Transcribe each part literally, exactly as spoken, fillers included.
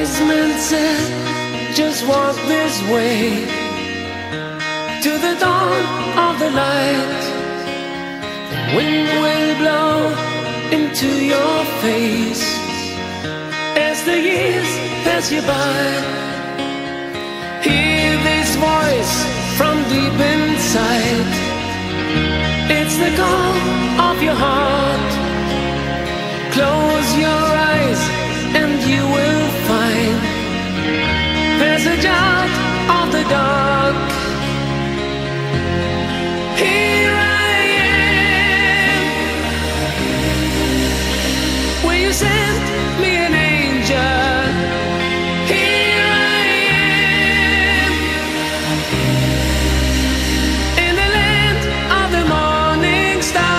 Wise men said, just walk this way to the dawn of the light. The wind will blow into your face as the years pass you by. Hear this voice from deep inside. It's the call of your heart. Close your eyes and you will find passage out of the dark. Here I am. Will you send me an angel? Here I am. In the land of the morning star.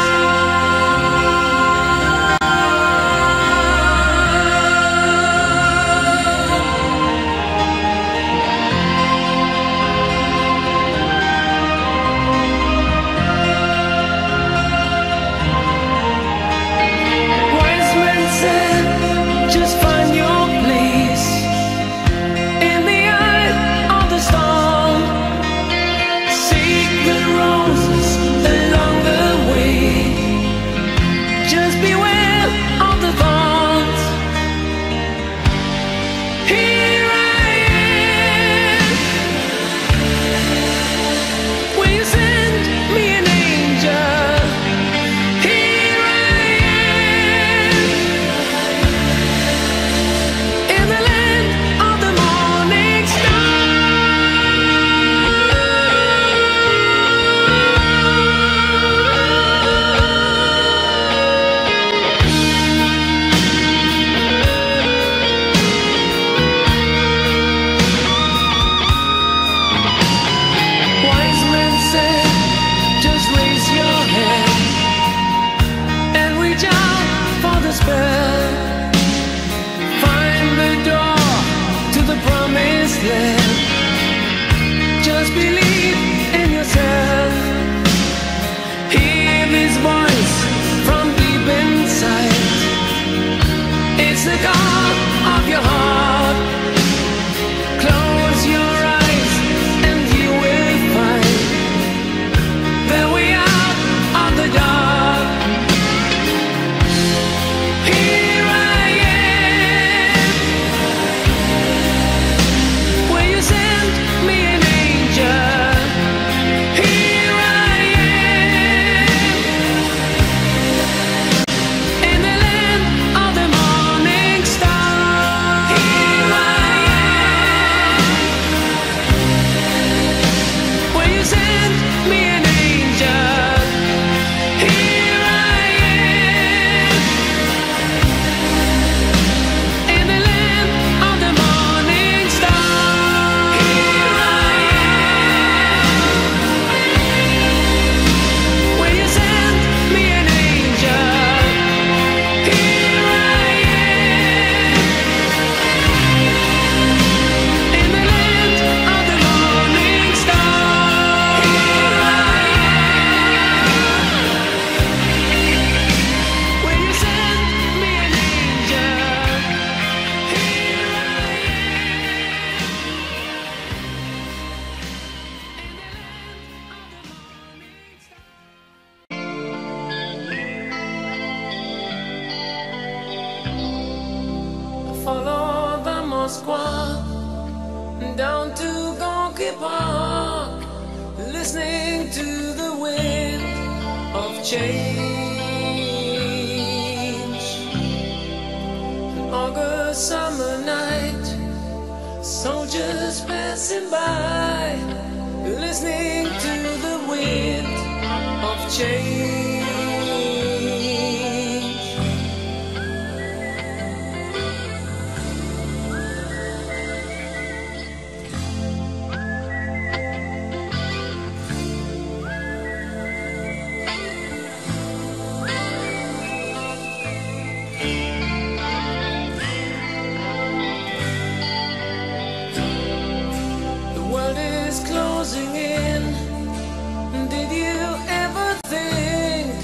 Just believe in yourself. Hear this voice from deep inside. It's the call of your heart. Close your eyes and you will find the way out of the dark. Here I am. Will you send me an angel? Here I am. In the land of the morning star. Here I am. Will you send me an angel? Here I am. In the land of the morning star. Here I am. Will you send me an angel? Here I am. In the land of the morning star. Here I am. Will you send me an angel? Here I am. Follow the Moskwa down to Gonky Park, listening to the wind of change. An August summer night, soldiers passing by, listening to the wind of change. The world is closing in. Did you ever think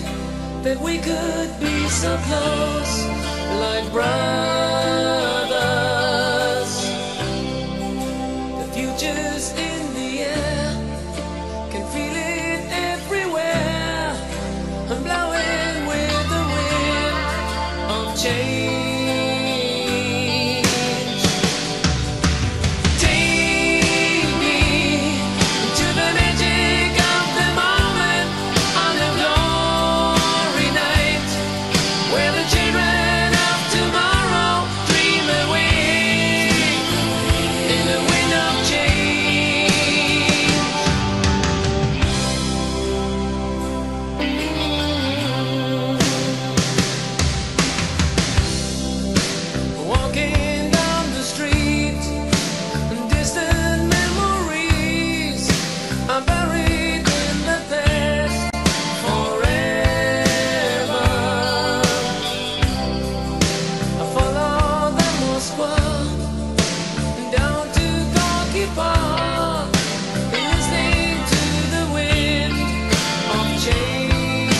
change. Take me to the magic of the moment on a glory night, where the children of tomorrow dream away in the wind of change. Walking down the street, distant memories are buried in the past forever. I follow the Moscow down to Gorky Park, listening to the wind of change.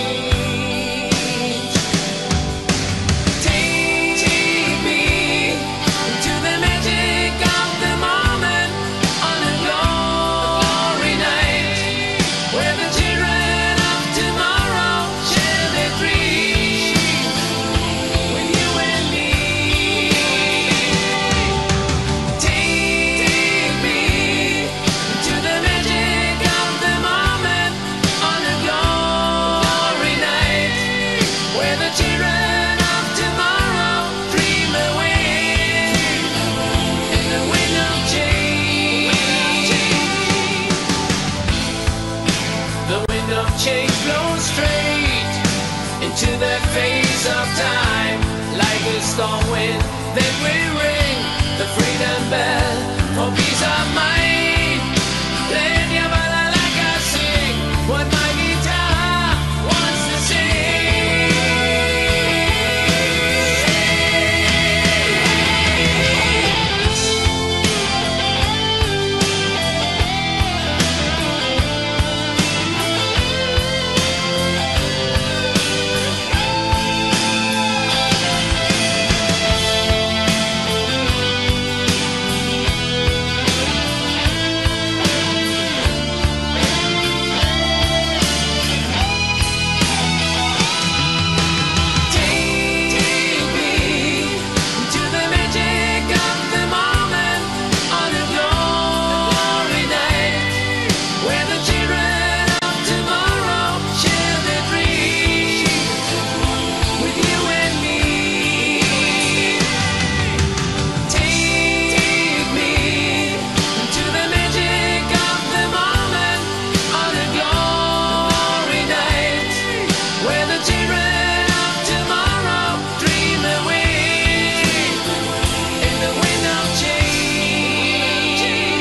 Take me to the magic of the moment on a glory night, where the children of tomorrow share their dreams with you and me. Take me to the magic of the moment on a glory night, where the children of tomorrow dream away in the wind of change. The wind of change blows straight into the face of time, like a storm wind that will ring the freedom bell for peace of mind. Let your balalaika sing what my guitar wants to sing. Take me to the magic of the moment on a glory night, where the children of tomorrow share their dreams with you and me. Take me to the magic of the moment on a glory night, where the children of tomorrow dream away in the wind of change.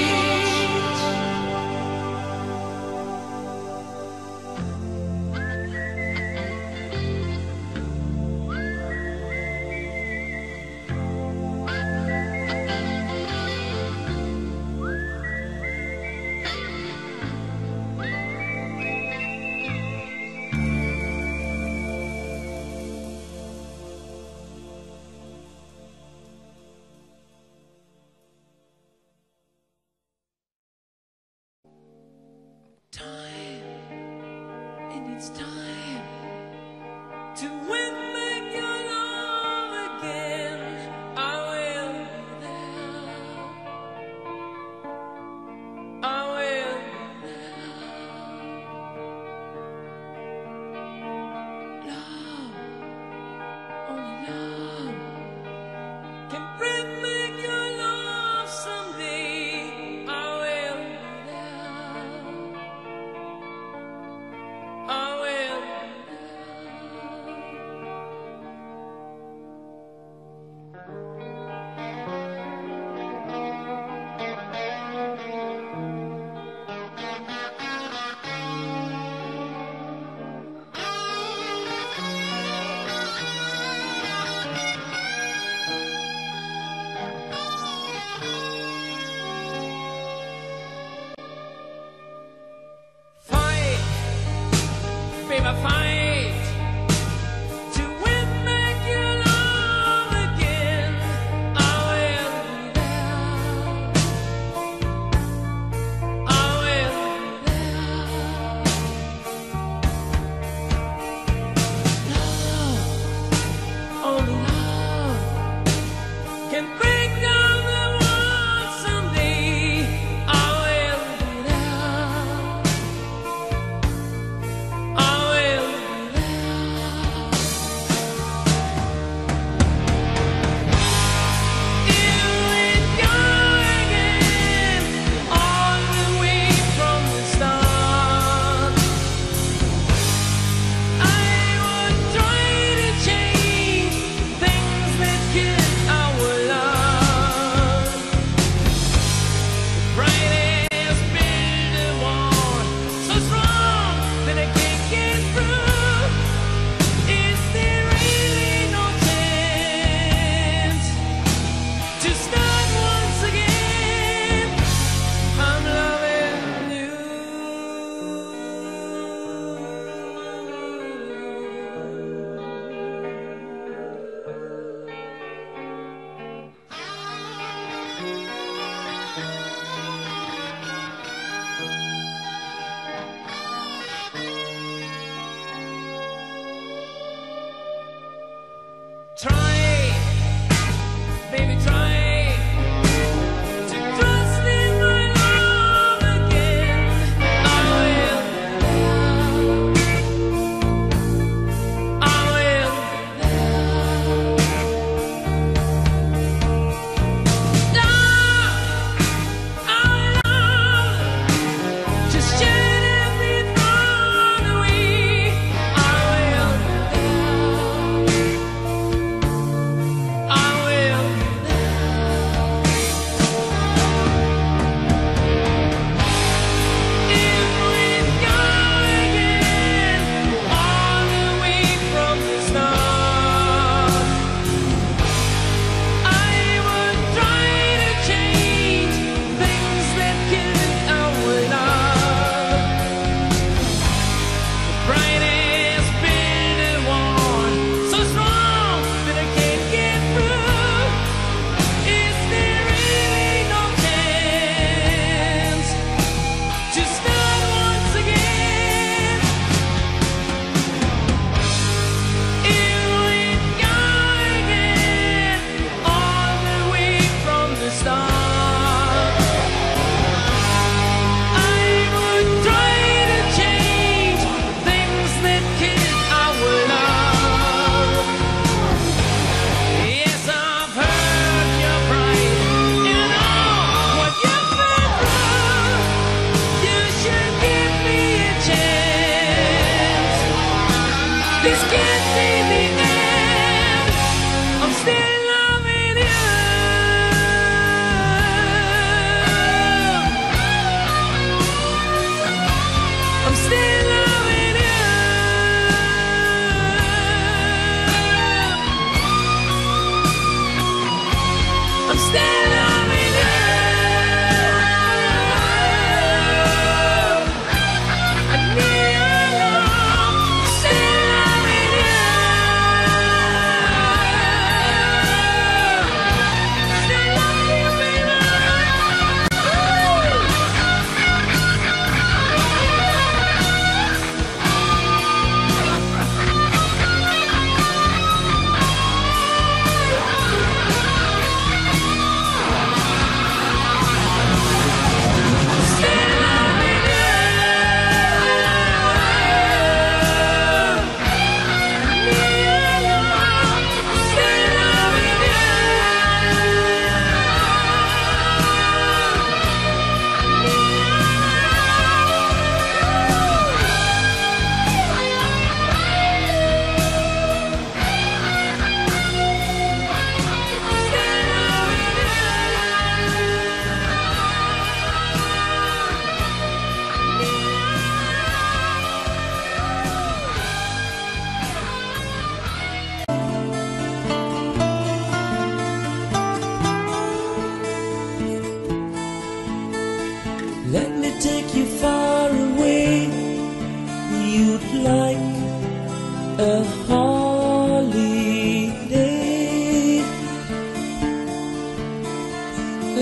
Time, and it's time to win back your love again. I will be there. I will be there. Love, only love can bring back your love someday. I will be there. I will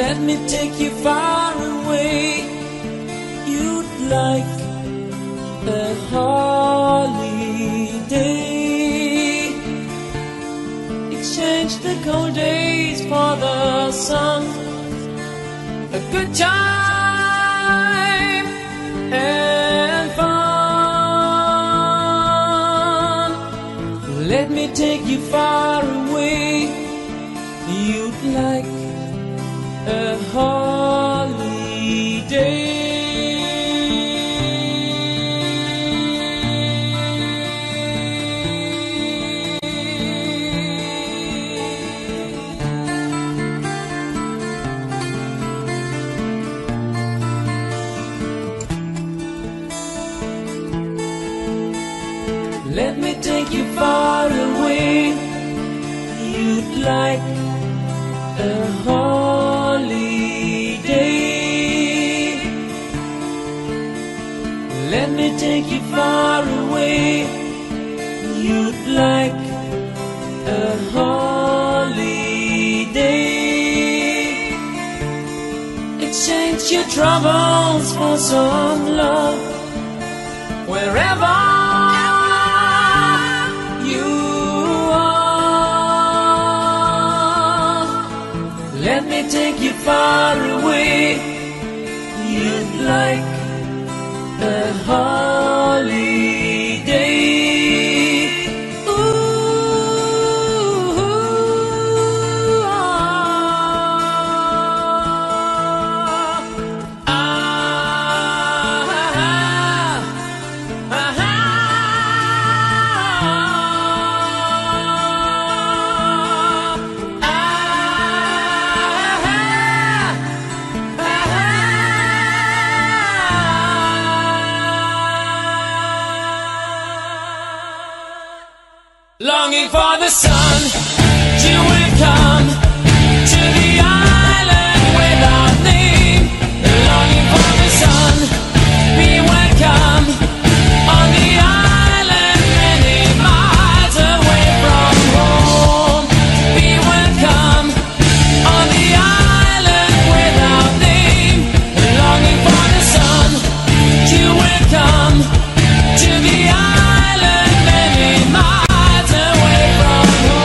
Let me take you far away. You'd like a holiday. Exchange the cold days for the sun. A good time and fun. Let me take you far away. You'd like a holiday. Let me take you far away. You'd like a holiday. Let me take you far away. You'd like a holiday. Exchange your troubles for some love. Wherever let me take you far away. You'd like a holiday. Ooh, ah, ah, ah, ah, longing for the sun, you will come to the island without name. Longing for the sun, be welcome on the island many miles away from home. Be welcome on the island without name. Longing for the sun, you will come to the island many miles away from home.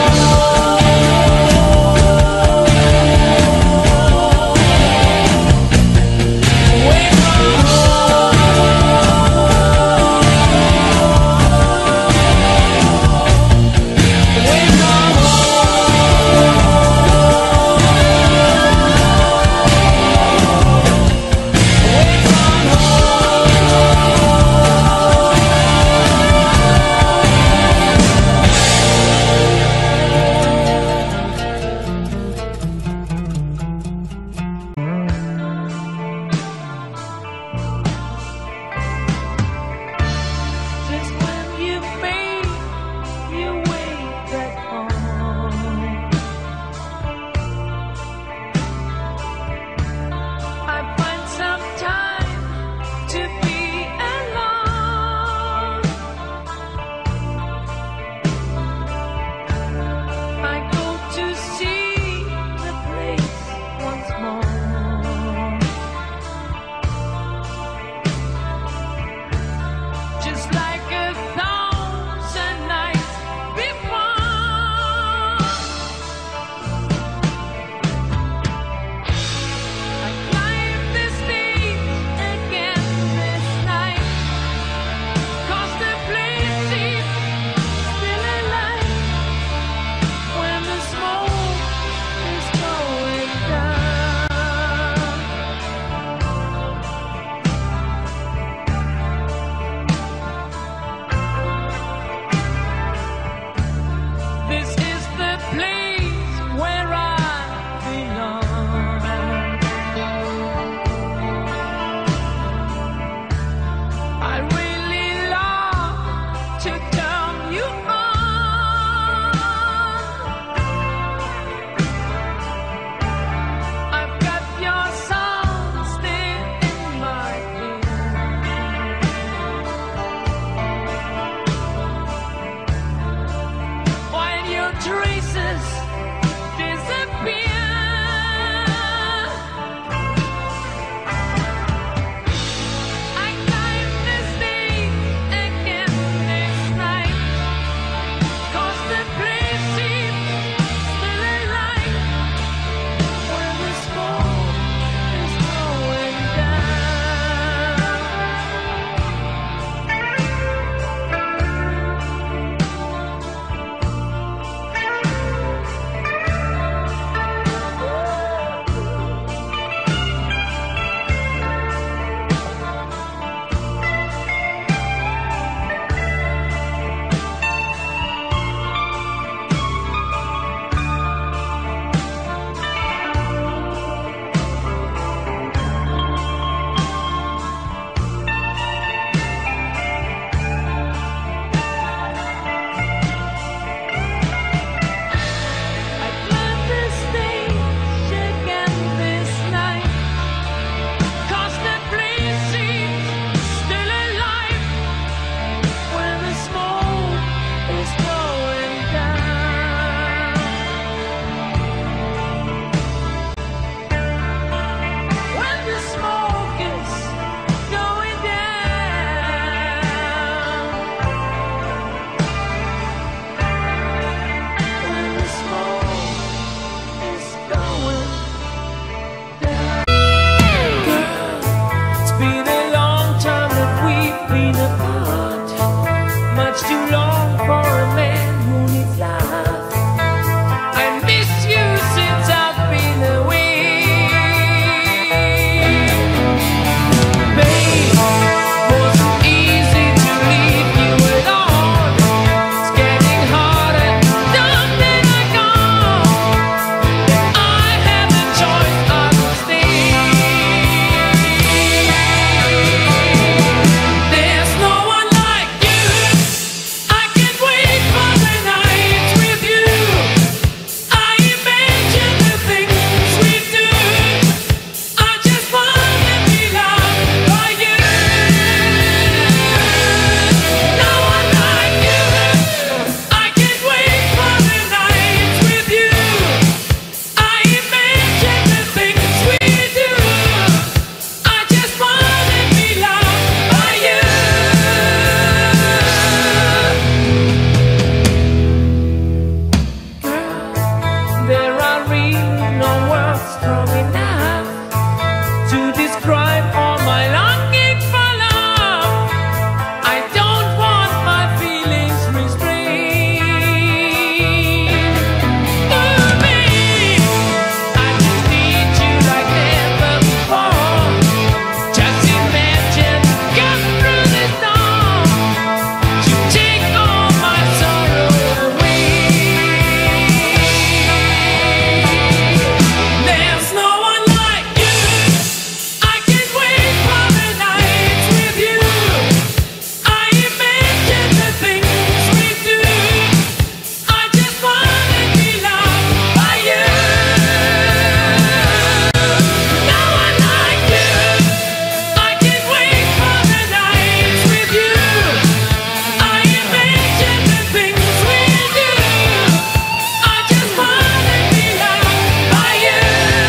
not strong enough to describe all my longing for love. I don't want my feelings restrained. Ooh, babe, I just need you like never before. Just imagine come through the storm to take all my sorrow away. There's no one like you. I can't wait for the nights with you. I imagine the things we do. I just wanna be loved by you. No one like you. I can't wait for the nights with you. I imagine the things we do. I just wanna be loved by you.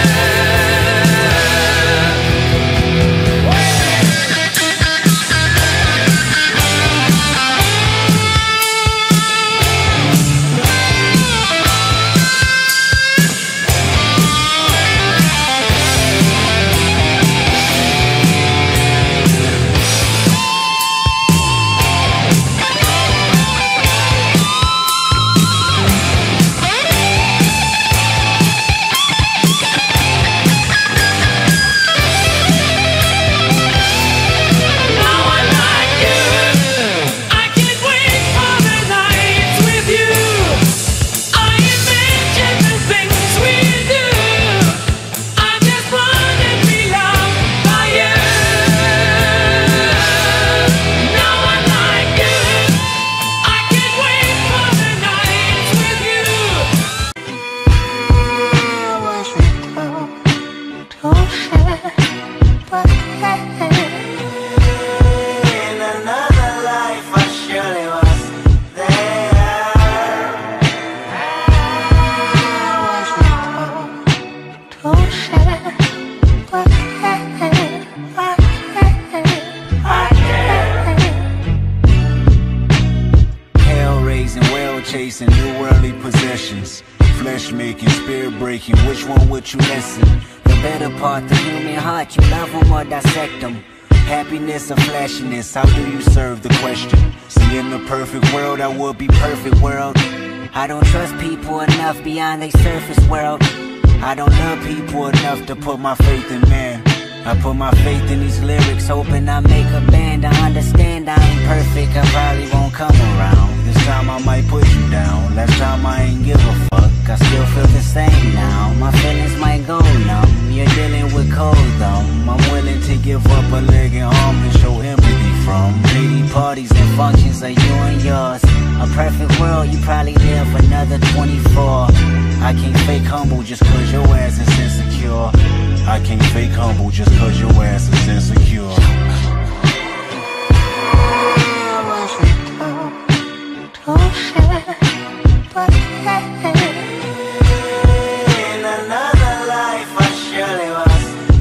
No one like you. I can't wait for the nights with you. I imagine the things we do. I just wanna be loved by you. No one like you. I can't wait for the nights with you. In another life, I surely was there. Hell raising, well chasing, new worldly possessions. Flesh making, spirit breaking, which one would you listen? The better part, the human heart, you love them or dissect them. Happiness or flashiness, how do you serve the question? See, in the perfect world, I would be perfect world. I don't trust people enough beyond their surface world. I don't love people enough to put my faith in man. I put my faith in these lyrics, hoping I make a band. I understand I ain't perfect, I probably won't come around. This time I might put you down. Last time I ain't give a fuck, I still feel the same now. My feelings might go numb, you're dealing with cold dumb. I'm willing to give up a leg and arm to show empathy from. Lady parties and functions are you and yours. A perfect world, you probably live another twenty-four. I can't fake humble just cause your ass is insecure. I can't fake humble just cause your ass is insecure. In another life, I surely was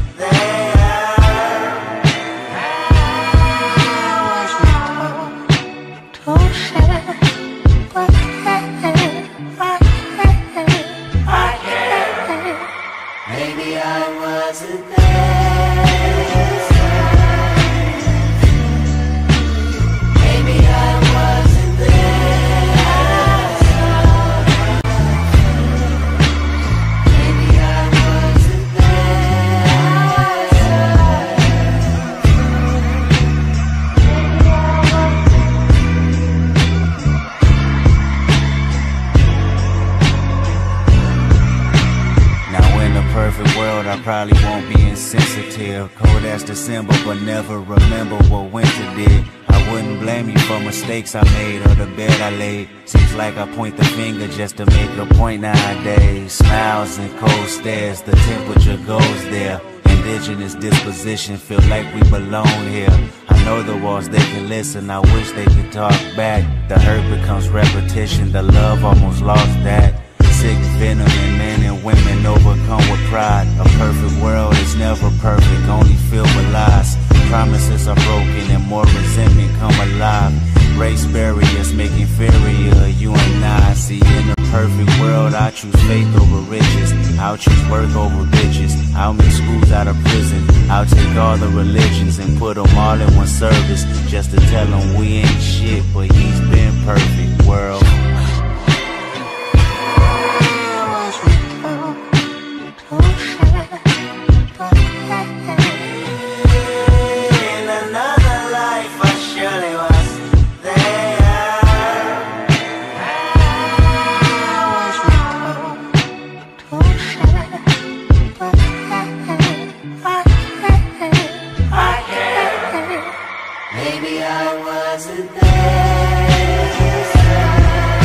maybe I wasn't there. Maybe I wasn't there. Maybe I wasn't Now in the perfect world, I probably won't be insensitive. Cold as December, but never remember what winter did. I wouldn't blame you for mistakes I made or the bed I laid. Seems like I point the finger just to make a point nowadays. Smiles and cold stares, the temperature goes there. Indigenous disposition, feel like we belong here. I know the walls, they can listen, I wish they could talk back. The hurt becomes repetition, the love almost lost that. Sick venom in men and women overcome with pride. A perfect world is never perfect, only filled with lies. Promises are broken and more resentment come alive. Race barriers make inferior you and I. See, in a perfect world I choose faith faith over riches. I'll choose work over bitches. I'll make schools out of prison. I'll take all the religions and put them all in one service, just to tell them we ain't shit, but he's been perfect, world. Maybe I wasn't there.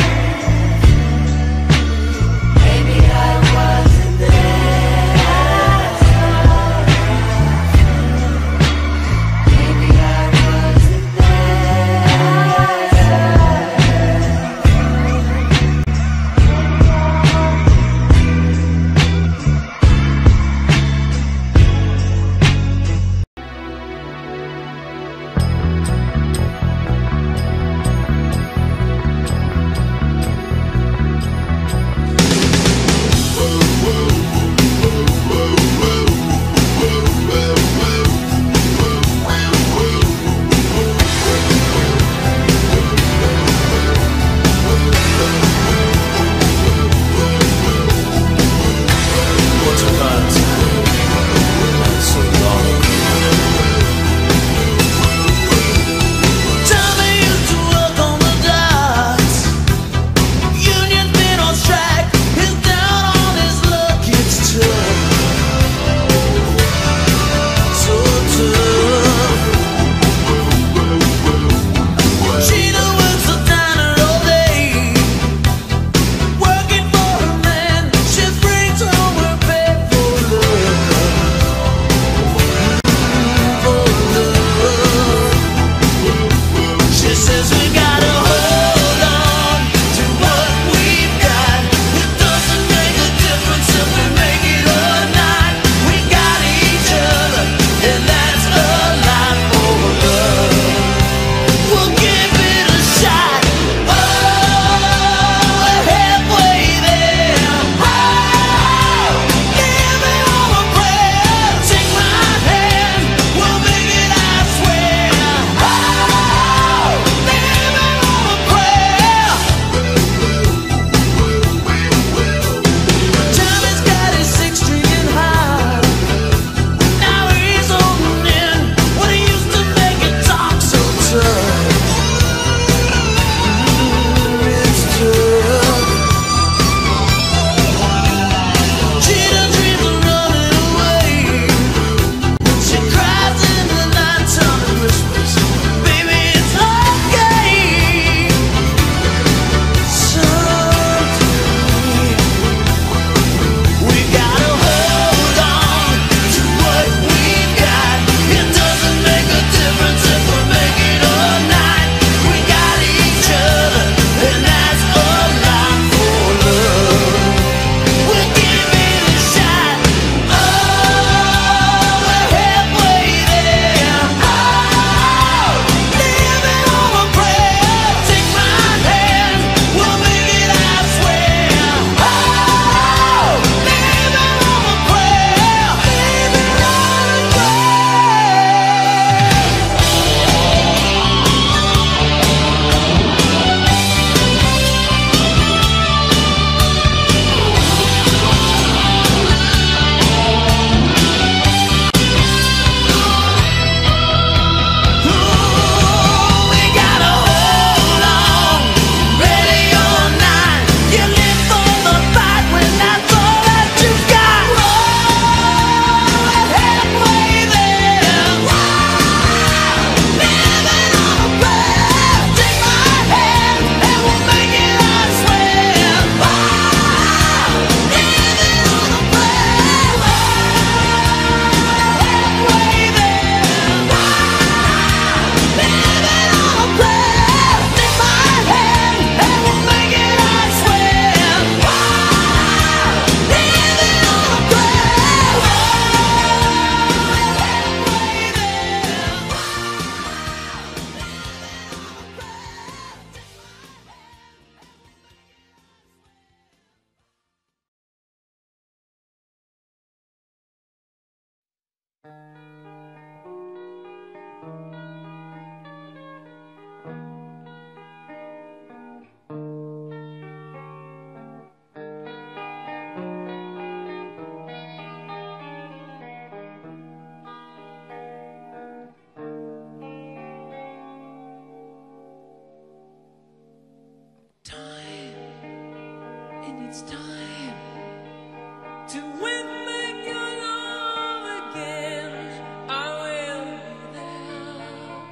It's time to win back your love again. I will be there.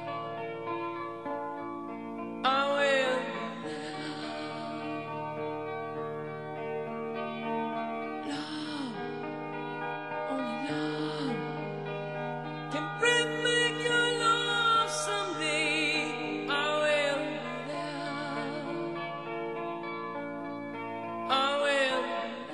I will be there. Love, only love can bring back your love someday. I will be there. I will.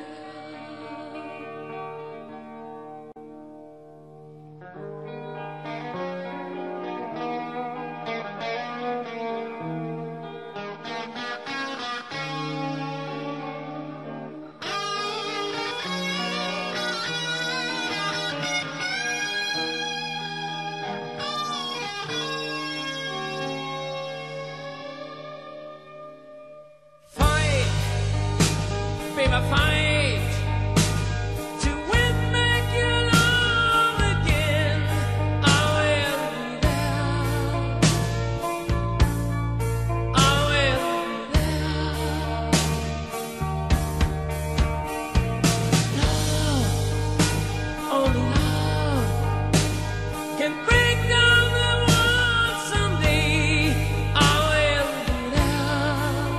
Fight, baby, fight to win back your love again. I will be there. I will be there. Love, only love can break down the world someday. I will be there.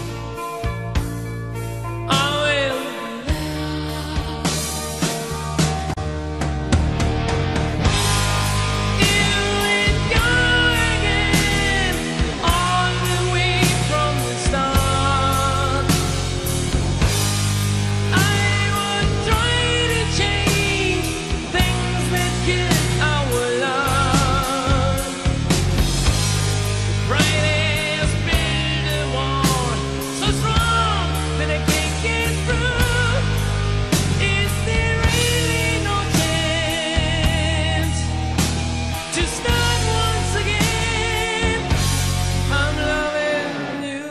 I will be there. You and God again, all the way from the start. I would try to change things that kill our love. Brightest build a wall so strong that I can't get through. Is there really no chance to start once again? I'm loving you.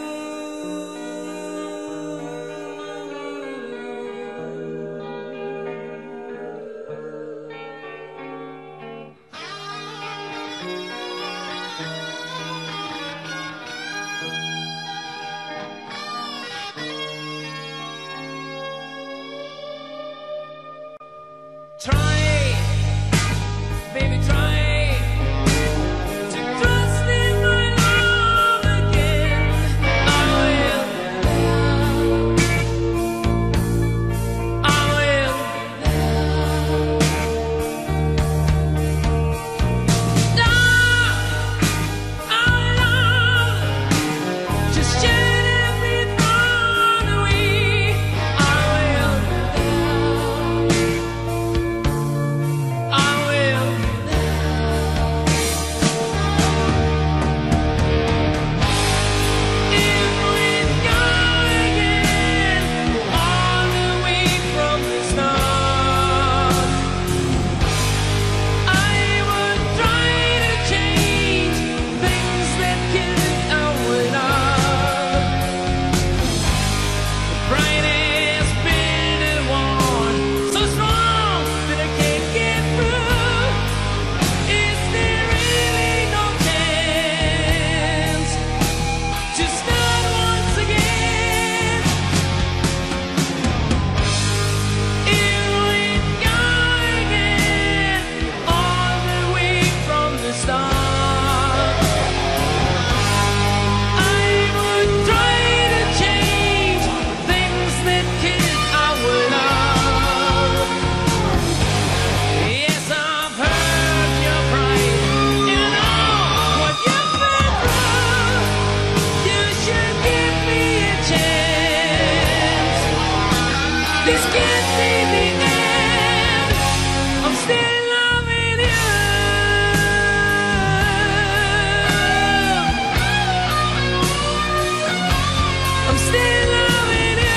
Try, baby, try to trust in my love again. I will be there. I will be there. Love, our love, just shed every thought away. I will be there. I will be there. In with God again, all the way from the start. I would try to change things that kill our love. The brightest build a wall so strong that I can't get through. Is there really no chance to start once again? In with God again, all the way from the start. I would try to change things that kill our love. Yes, I've heard your pride. You know what you've been through. You should give me a chance. This can't be the end. I'm still loving you. I'm still loving you.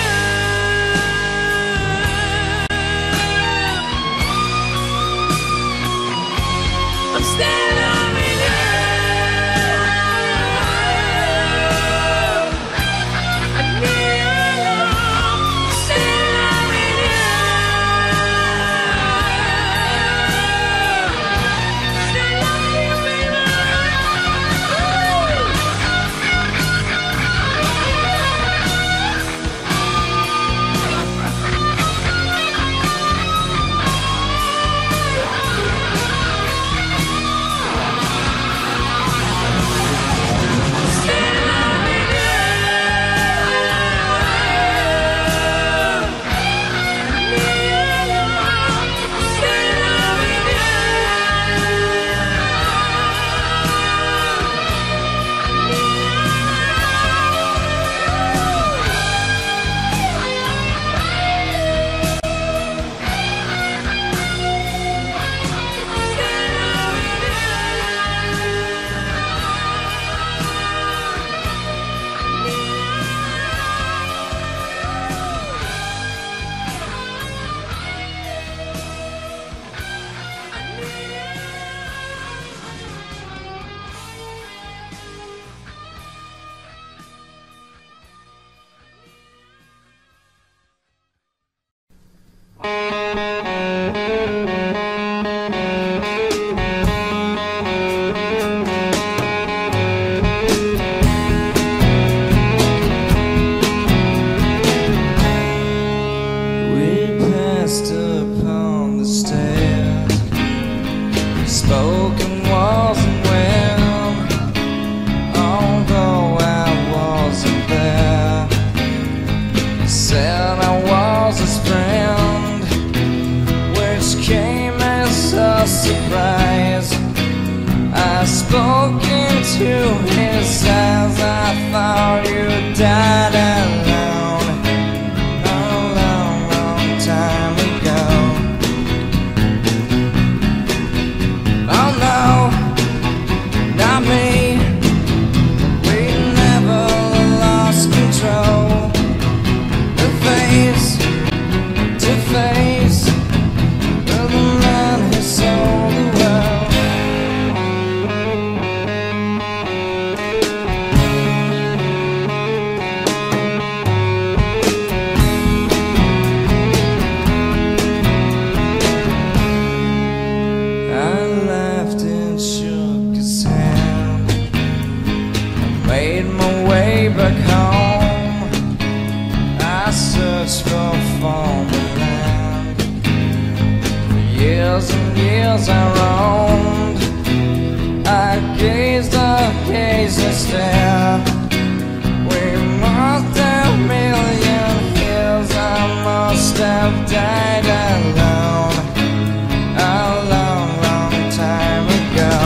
years and years I roamed. I gazed, I gazed and stared. We must have million years. I must have died alone a long, long time ago.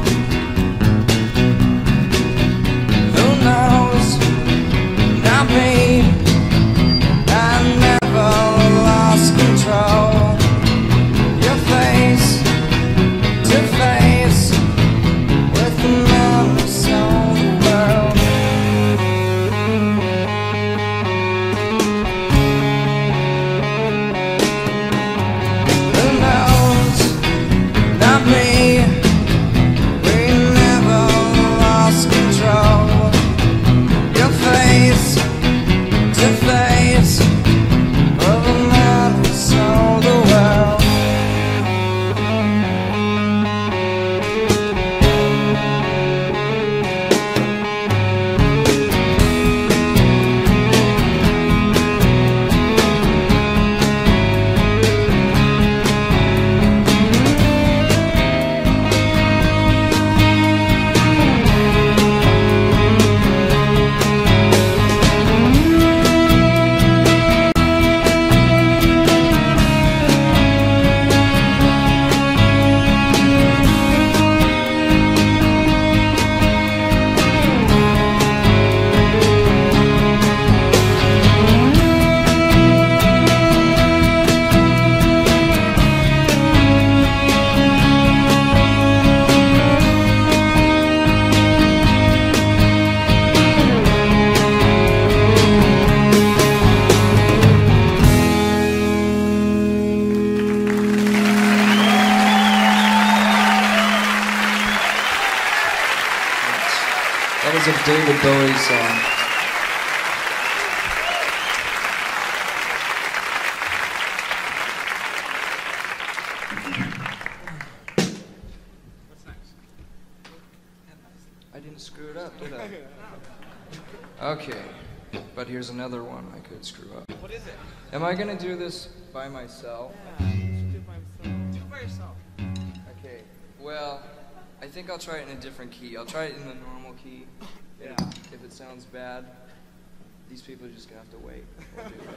Who knows? Not me. I never lost control. Your face to face with the man who sold the world. Who knows? Not me. We never lost control. Your face to face of a man who sold the world. That is a David Bowie song. I didn't screw it up, did I? Okay, but here's another one I could screw up. What is it? Am I gonna do this by myself? Yeah, you should do it by yourself. Do it by yourself. Okay, well, I think I'll try it in a different key. I'll try it in the normal key. Yeah. If it sounds bad, these people are just gonna have to wait. We'll do it.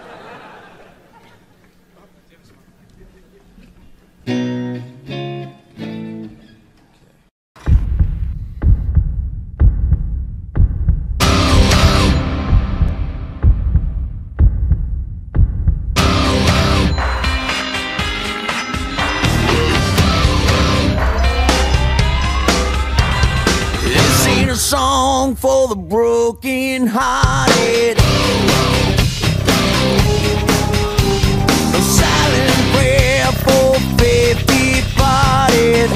This ain't a song for the broken hearted. A silent prayer for faith departed.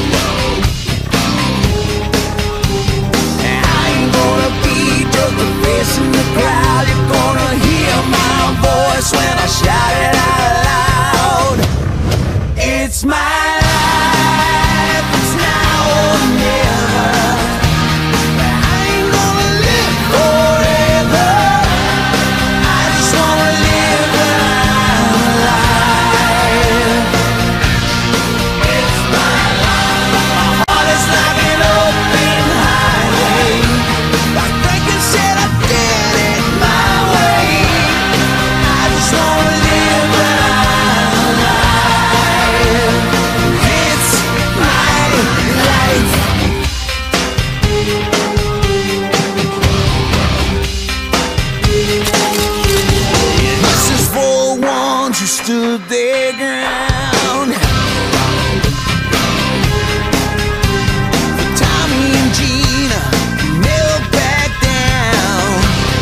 I ain't gonna be just a face in the crowd. You're gonna hear my voice when I shout it out loud. It's my life, it's now or never. I ain't gonna live forever. I just wanna live when I'm alive. It's my life. My heart is like an open highway. Like Franklin said, I did it my way. I just wanna live when I'm alive. It's my life. This is for ones who stood their ground. For Tommy and Gina, who never back down.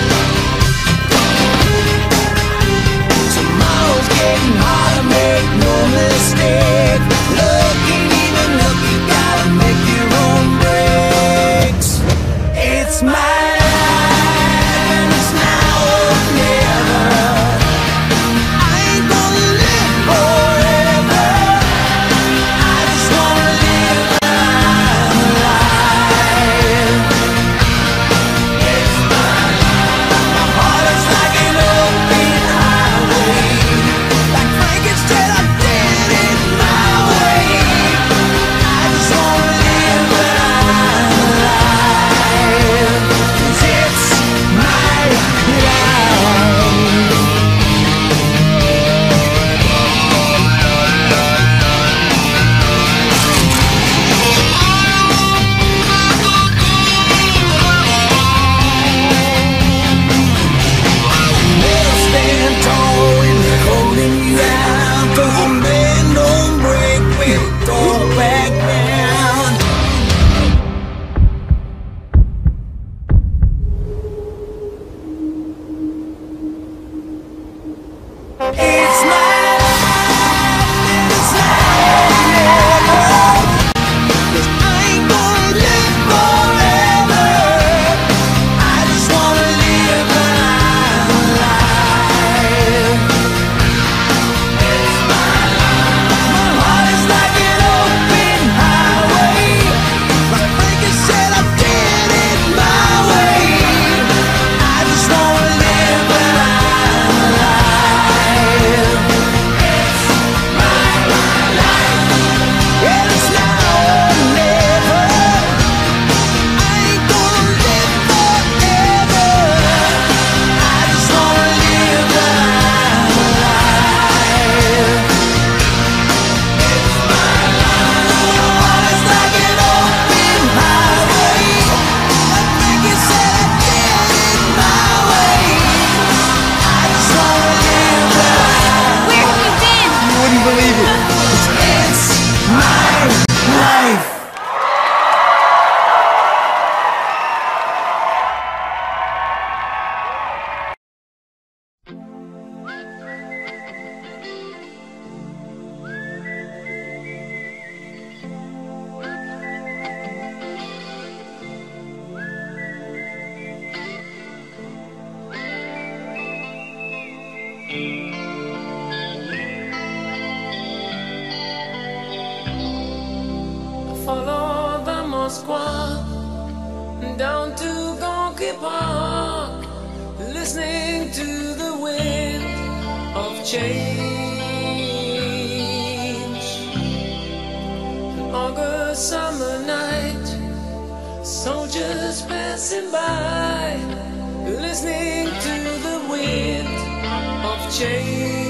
Tomorrow's getting harder, make no mistake. Look, ain't even look, you gotta make your own breaks. It's my life, and it's now or never. I ain't gonna live forever. Moscow down to Gonky Park, listening to the wind of change. An August summer night, soldiers passing by, listening to the wind of change.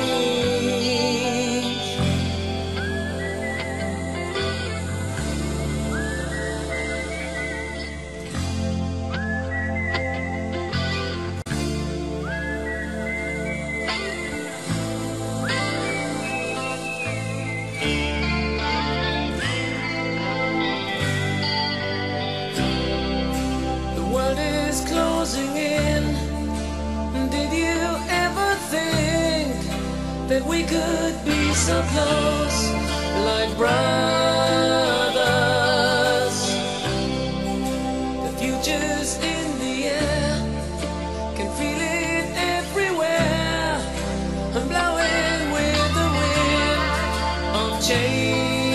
The world is closing in. Did you ever think that we could be so close, like brothers? The future's in the air, can feel it everywhere. I'm blowing with the wind of change.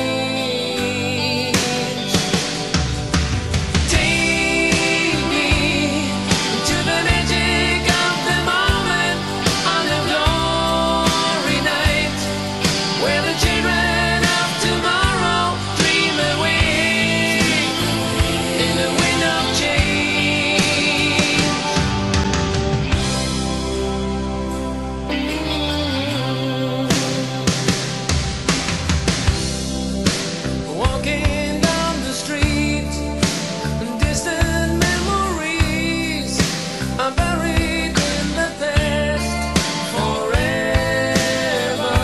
Take me to the magic of the moment on a glory night, where the children of tomorrow dream away in the wind of change. Walking down the street, distant memories are buried in the past forever.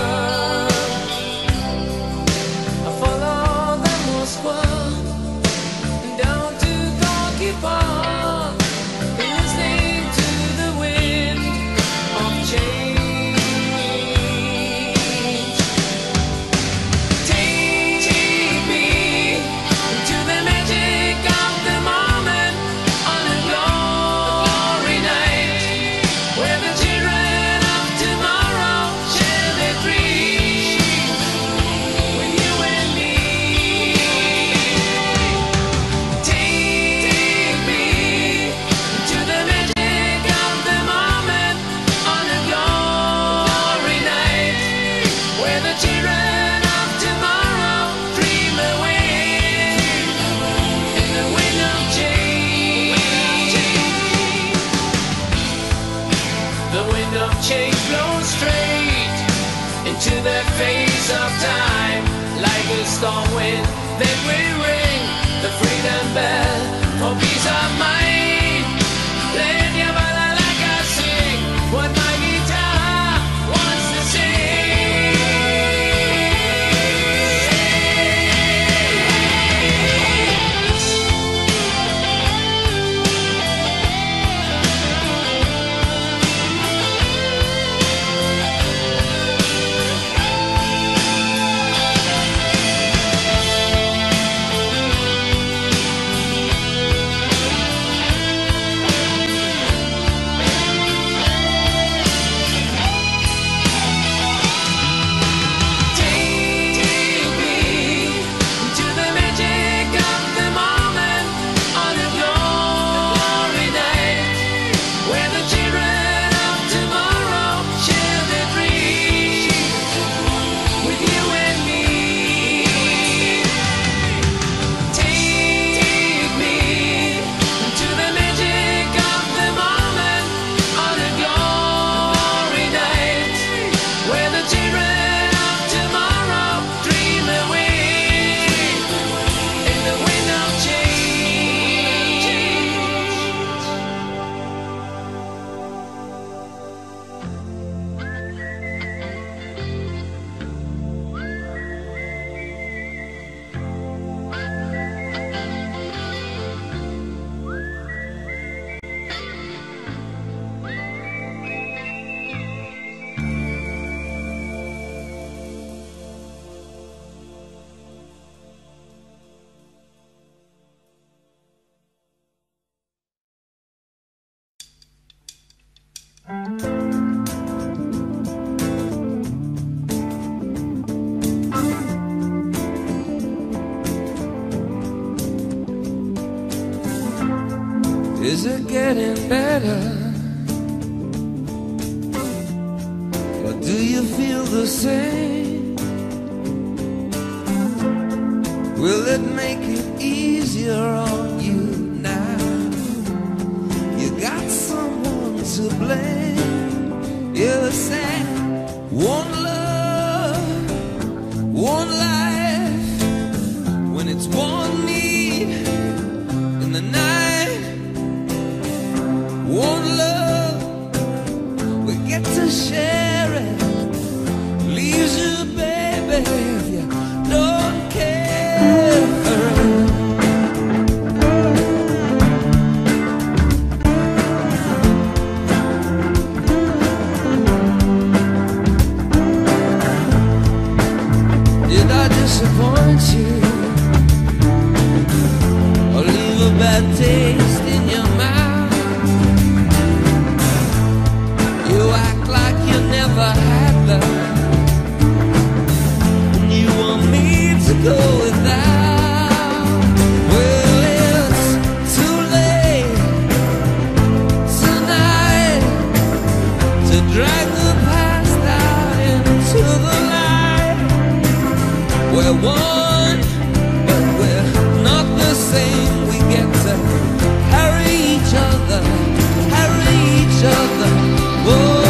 I follow the Moscow down to Gonky Park, listening to the wind of change. Take me to the magic of the moment on a glory night, where the children of tomorrow share their dreams with you and me. Take me to the magic of the moment on a glory night, where the children of tomorrow dream away in the wind of change. The wind of change blows straight into the face of time, like a storm wind that will ring the freedom bell for peace of mind. Let your balalaika sing what my guitar wants to sing. Is it getting better? Or do you feel the same? Will it make it easier on you now? You got someone to blame. You say one love, one life. When it's one need in the night, one love, we get to share it. Leaves you, baby, if you don't care. Did I disappoint you or leave a bad taste in your mouth? You act like you never had love, and you want me to go without. Well, it's too late tonight to drag the past out into the light. We're one, but we're not the same. We get to carry each other, carry each other. Whoa.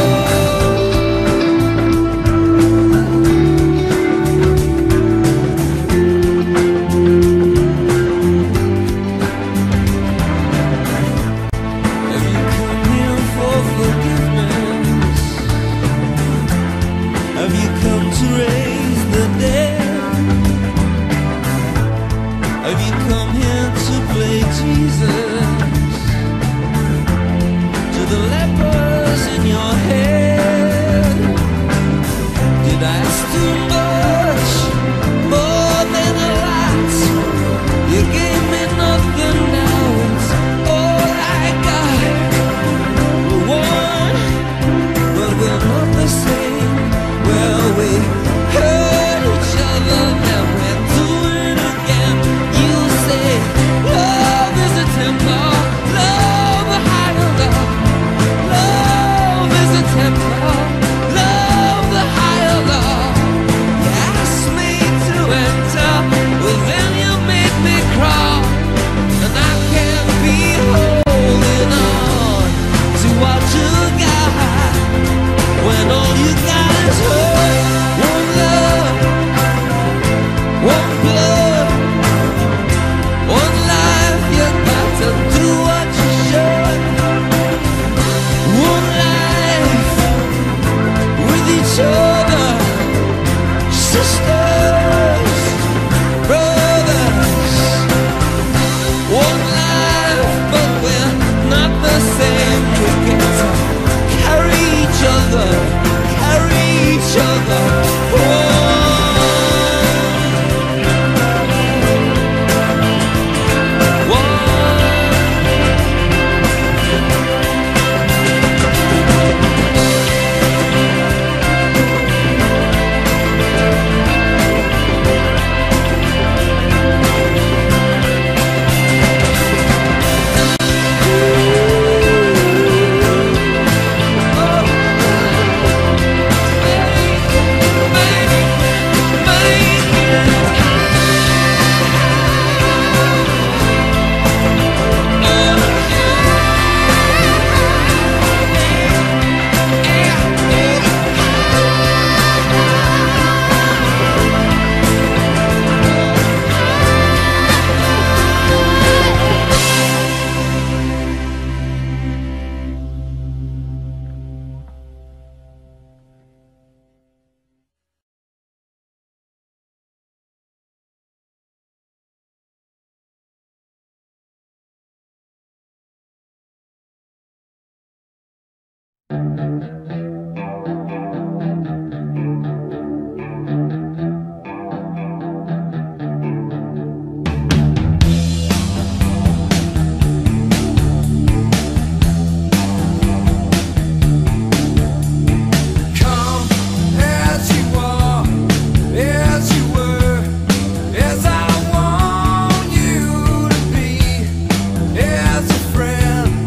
Have you come here for forgiveness? Have you come to raise the dead? Have you come here to play Jesus to the lepers in your head? Did I ask too much, more than a lot? You gave me nothing, now it's all I got. We're one, but we're not the same. Well, we hurt each other, then we're doing it again. You say love is a temper, love a higher love. Love is a temper, love the higher love. You asked me to enter, well then you made me crawl, and I can't be holding on to what you got when all you got is hurt. One love, one blood, one life. You got to do what you should. One life with each other, sisters, brothers. One life, but we're not the same. We get to carry each other, carry each other. One. Friend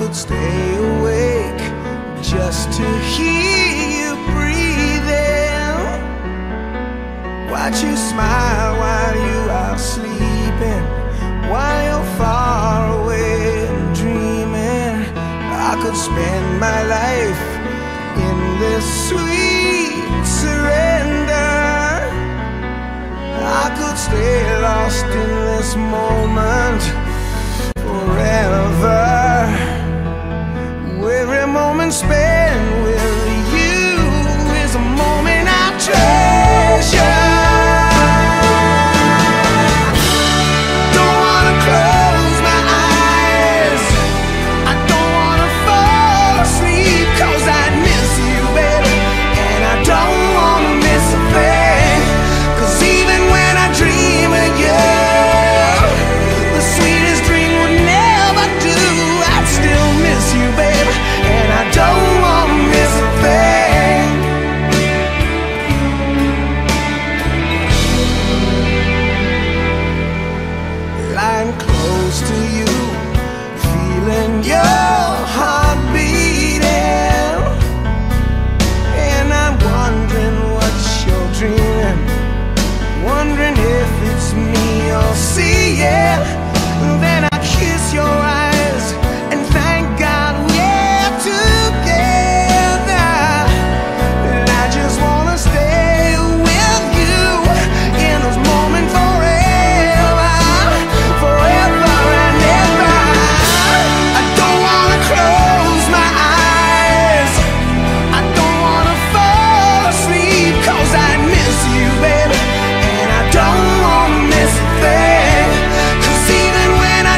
could stay awake just to hear you breathing, watch you smile while you are sleeping, while you're far away and dreaming. I could spend my life in this sweet surrender. I could stay lost in this moment forever. Every moment spent with you is a moment I treasure. Don't wanna close my eyes, I don't wanna fall asleep, 'cause I miss you, baby, and I don't wanna miss a thing. 'Cause even when I dream of you, the sweetest dream would never do. I'd still miss you, baby, and I don't wanna miss a thing. Lying close to you, feeling your heart beating, and I'm wondering what you're dreaming, wondering if it's me you're seeing. Then I kiss your eyes and thank God we're together. And I just wanna stay with you in this moment forever, forever and ever. I don't wanna close my eyes, I don't wanna fall asleep, 'cause I miss you, baby, and I don't wanna miss a thing. 'Cause even when I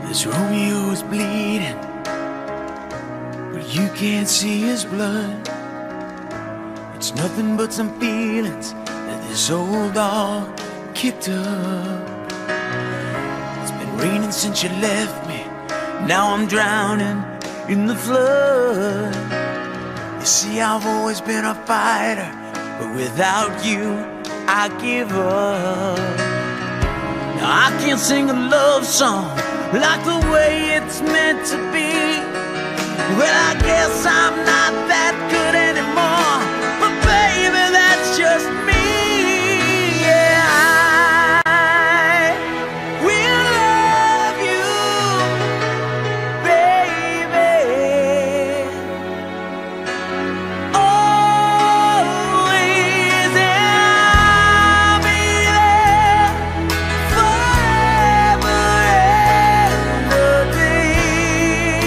This Romeo is bleeding, but you can't see his blood. It's nothing but some feelings that this old dog kicked up. It's been raining since you left me, now I'm drowning in the flood. You see, I've always been a fighter, but without you, I give up. Now I can't sing a love song like the way it's meant to be. Well, I guess I'm not that good anymore, but baby, that's just me. Yeah, I will love you, baby, always, and I'll be there forever and a day.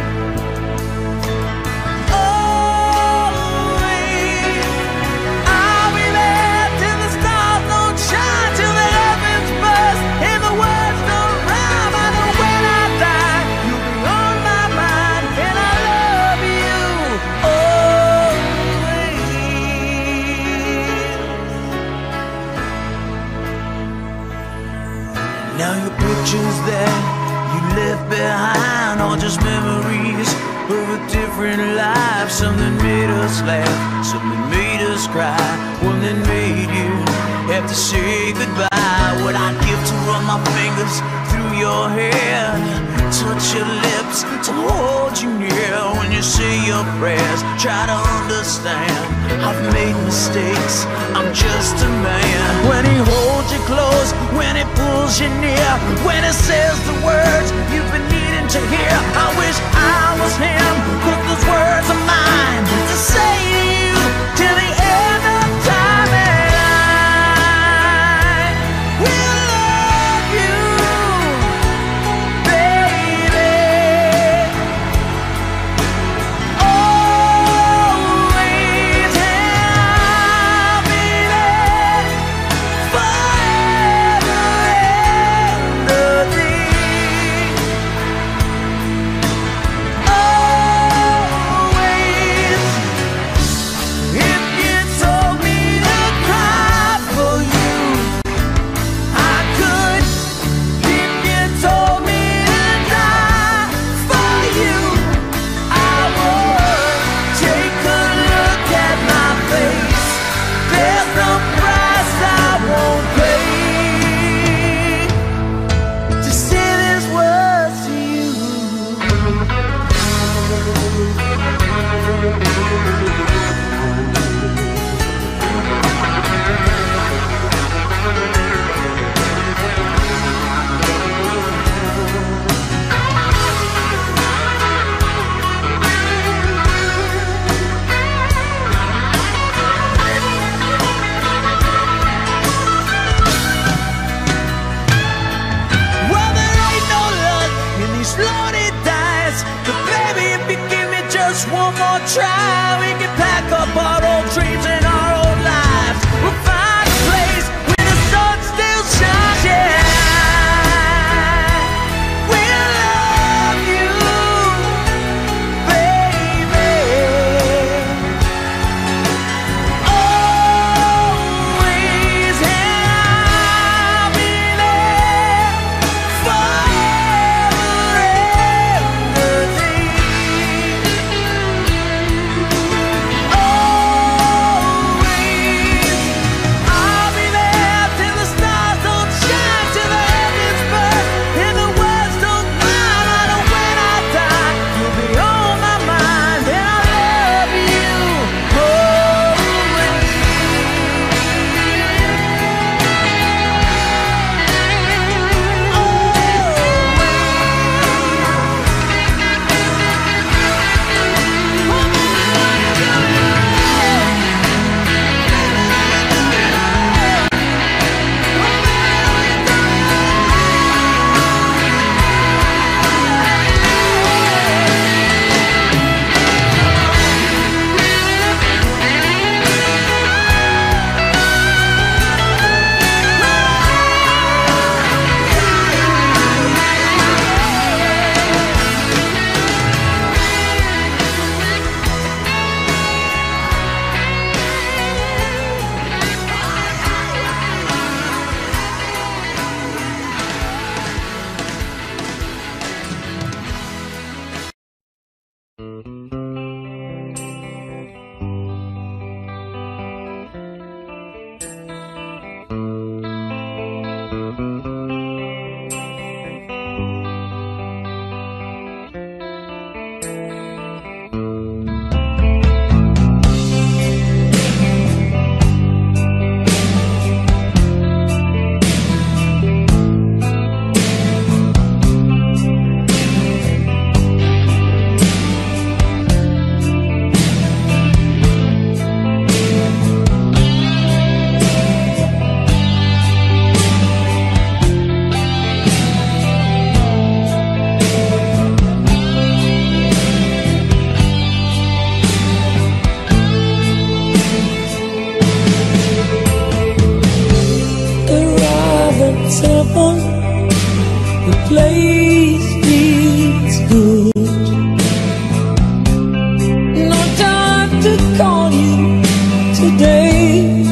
Always, I'll be there till the stars don't shine, till the heavens burst and the words don't rhyme. I know when I die, you'll be on my mind, and I love you always. Now your pictures that you left behind are just memories of a different life. Something made us laugh, something made us cry, one that made you have to say goodbye. What I'd give to run my fingers through your hair, touch your lips, to hold you near when you say your prayers. Try to understand, I've made mistakes, I'm just a man. When he holds you close, when he pulls you near, when he says the words you've been needing to hear, I wish I was him, 'cause those words are mine to say to you till the end of time. And I will love you, baby, always, and I'll be there forever and a day. Always, if you told me to cry for you, I could. If you told me to die for you, I would. Take a look at my face, there's no price I won't pay to say these words to you. Well, there ain't no luck in these loaded dice, but baby, if you give me just one more try, we can pack up our old dreams and our old lives. We'll find a place where the sun still shines. Yeah, we'll love you, baby, always, and I'll be there forever and a day. summer, the place feels good. No time to call you today.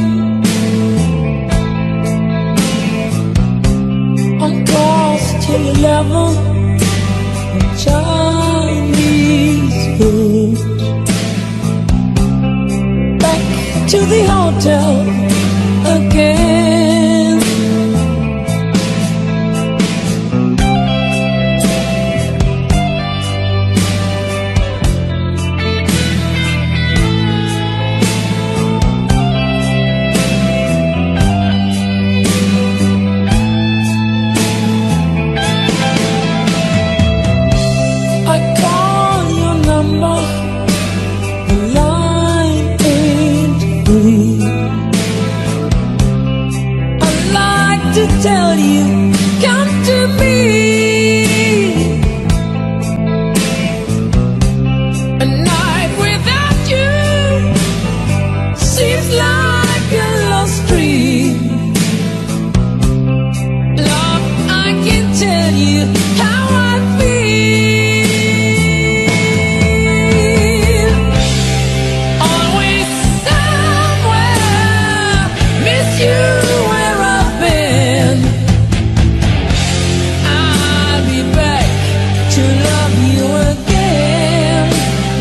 On course till eleven, Chinese food. Back to the hotel again. I call your number, the line ain't free. I'd like to tell you, come to me. A night without you seems like a lost dream. Love, I can tell you how I feel. Always somewhere, miss you where I've been. I'll be back to love you again.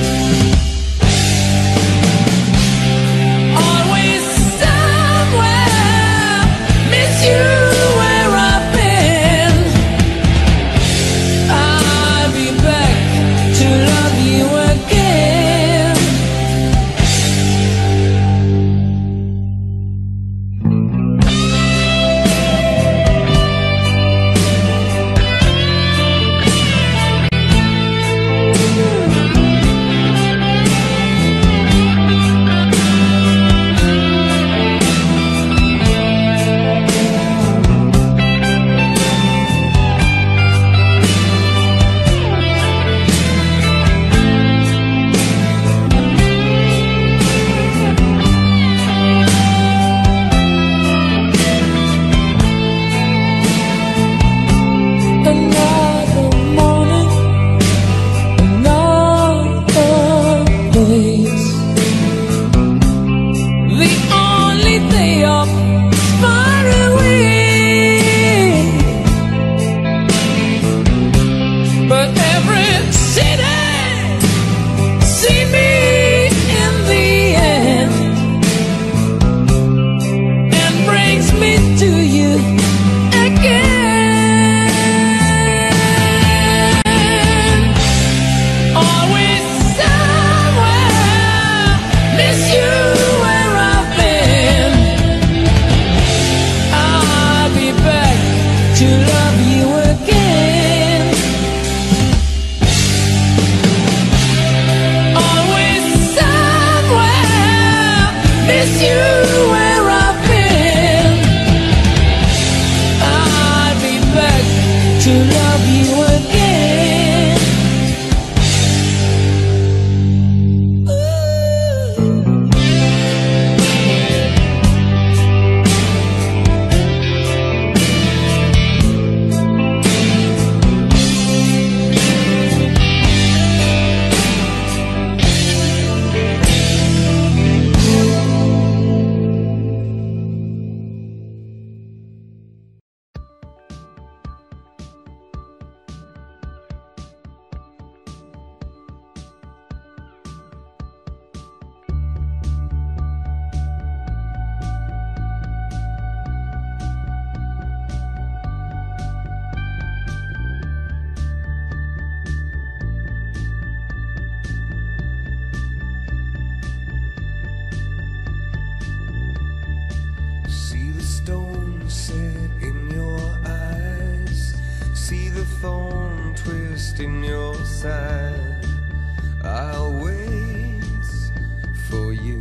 Always somewhere, miss you where I've been. I'll be back to love you again. Another morning, another place. The only day off is far away, but every city see me in the end and brings me to you again. Always somewhere, miss you where I've been. I'll be back to love you again. Always somewhere, miss you where I've been. I'll be back to love you again. See the stone set in your eyes, see the thorn twist in your side. I'll wait for you.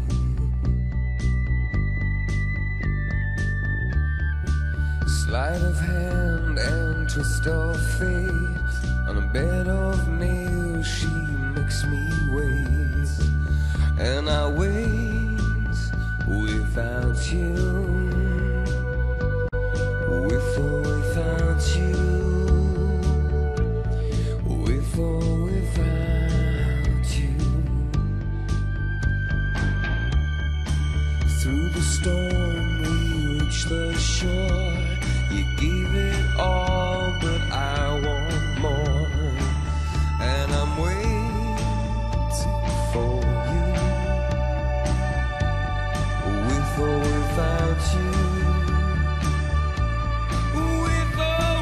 Sleight of hand and twist of fate, on a bed of nails she makes me wait, and I wait without you, With or without you, with or without you. Through the storm we reached the shore. You gave it all, but I want more. And I'm waiting for you. With or without you, with or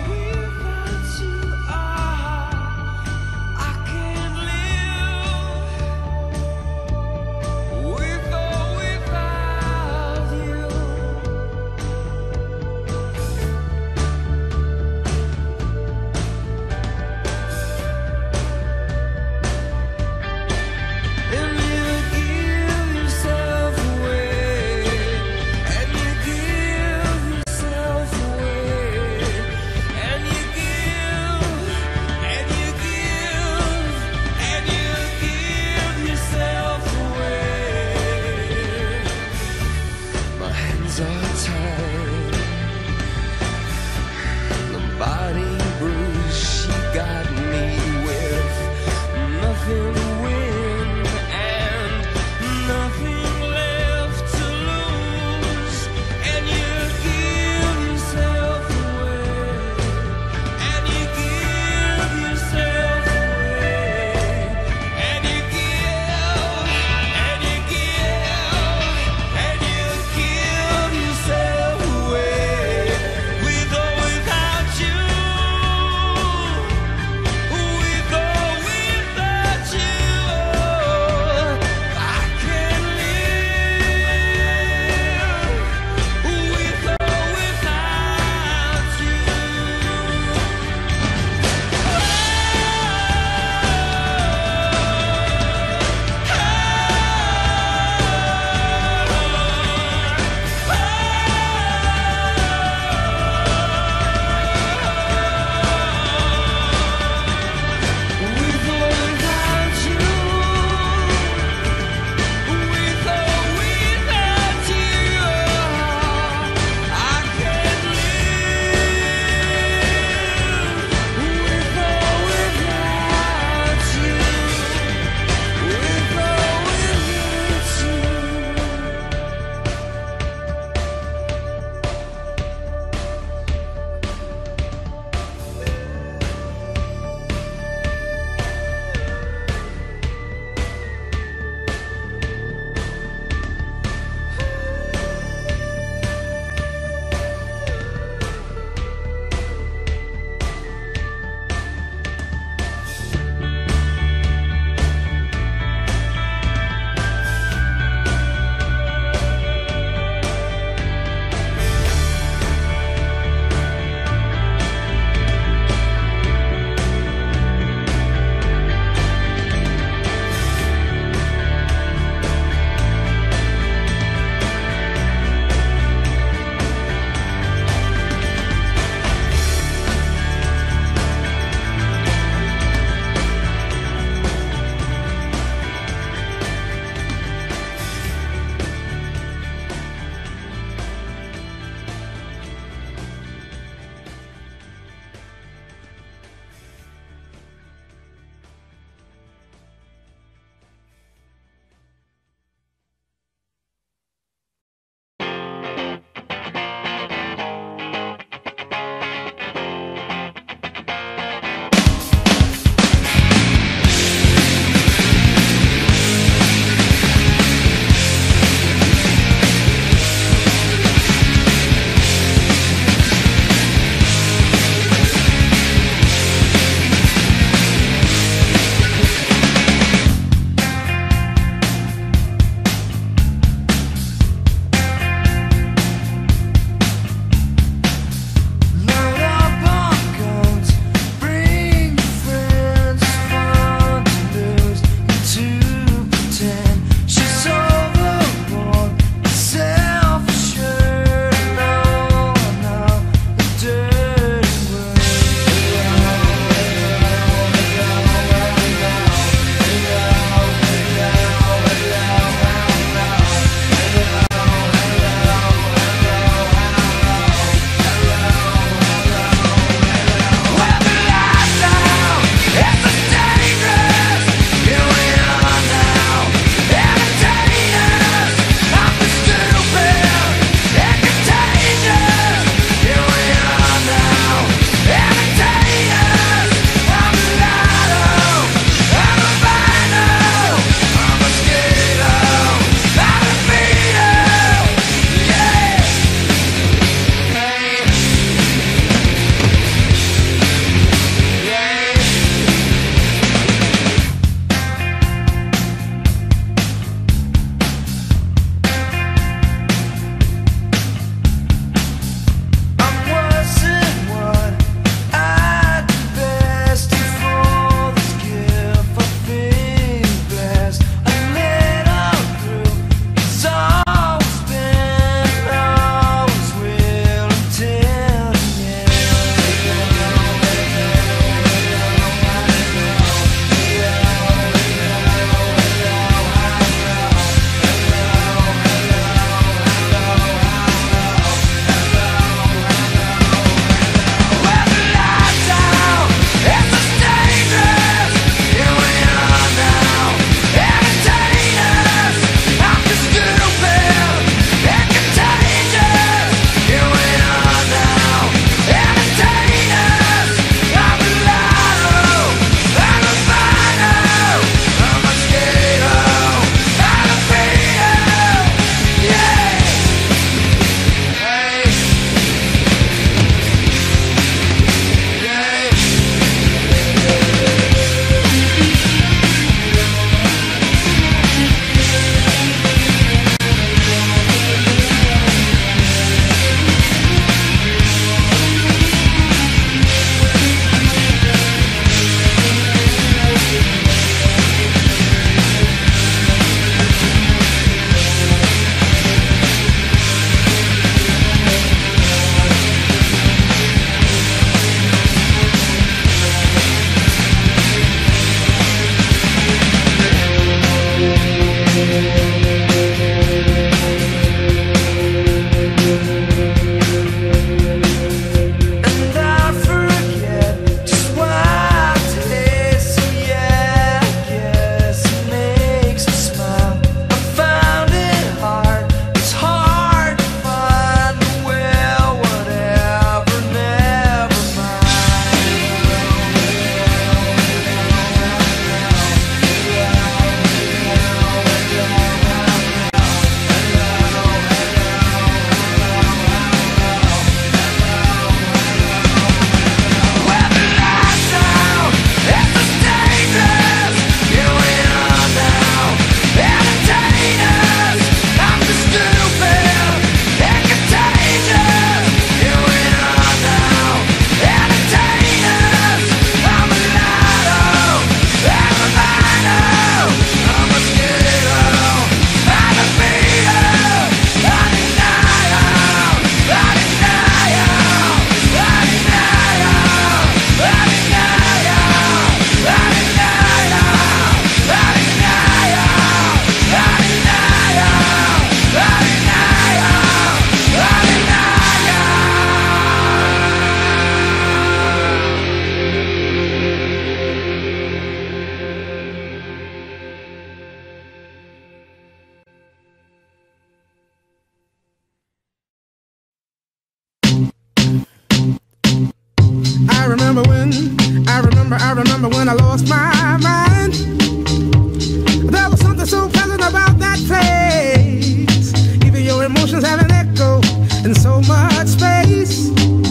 I remember when, I remember, I remember when I lost my mind. There was something so pleasant about that place. Even your emotions have an echo in so much space.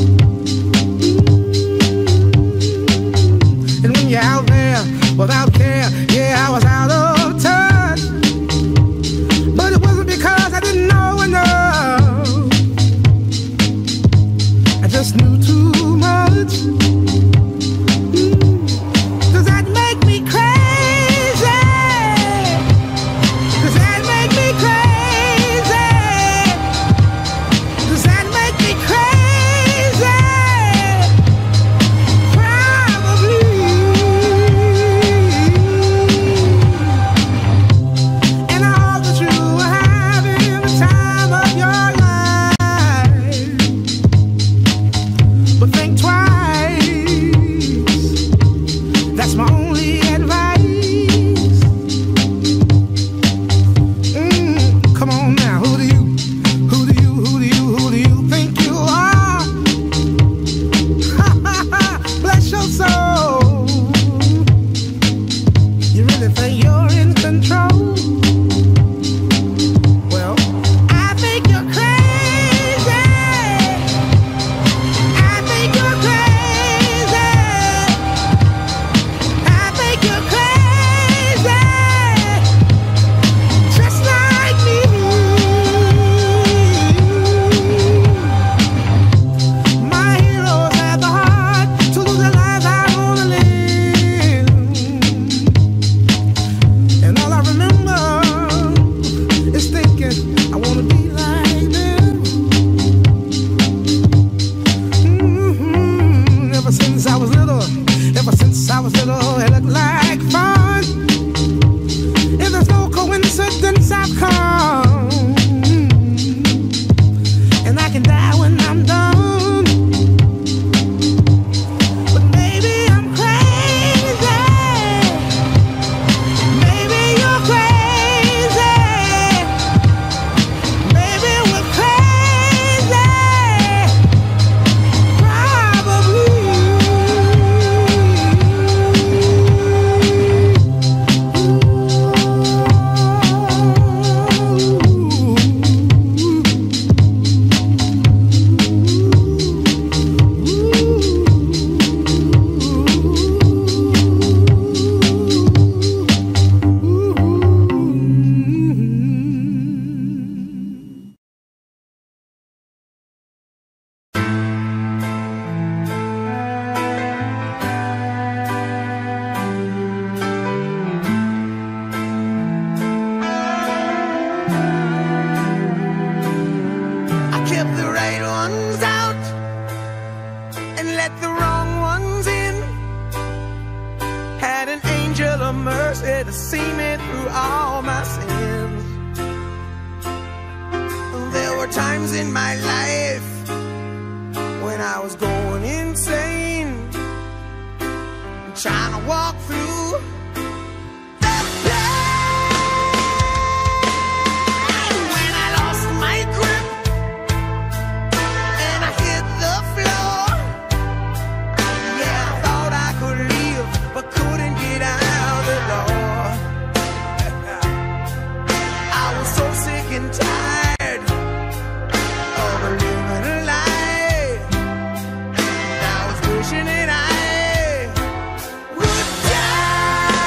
And when you're out there without care, yeah, I was out of touch. But it wasn't because I didn't know enough. I just knew too much. Mm. Does that make me crazy? Does that make me crazy? Does that make me crazy? Probably. And I hope that you are having the time of your life. But think twice. That's my only advice. Mm, come on now, who do you, who do you, who do you, who do you think you are? Bless your soul. You really think you're in control? Well, I think you're crazy. I think you're crazy. I think you're crazy. Just like me. My heroes had the heart to lose their lives. I wanna live. And all I remember is thinking I wanna be like them. Mhm. Ever since I was little, ever since I was little, it looked like fun. If there's no coincidence, I've come, and I can die when I'm done. But maybe I'm crazy. Maybe you're crazy. Maybe we're crazy. Probably. I kept the right ones out and let the wrong ones in. Had an angel of mercy to see me through all my sins. There were times in my life when I was going insane, trying to walk through the pain. When I lost my grip and I hit the floor, yeah, I thought I could leave, but couldn't get out the door. I was so sick and tired of living a lie. I was wishing that I would die.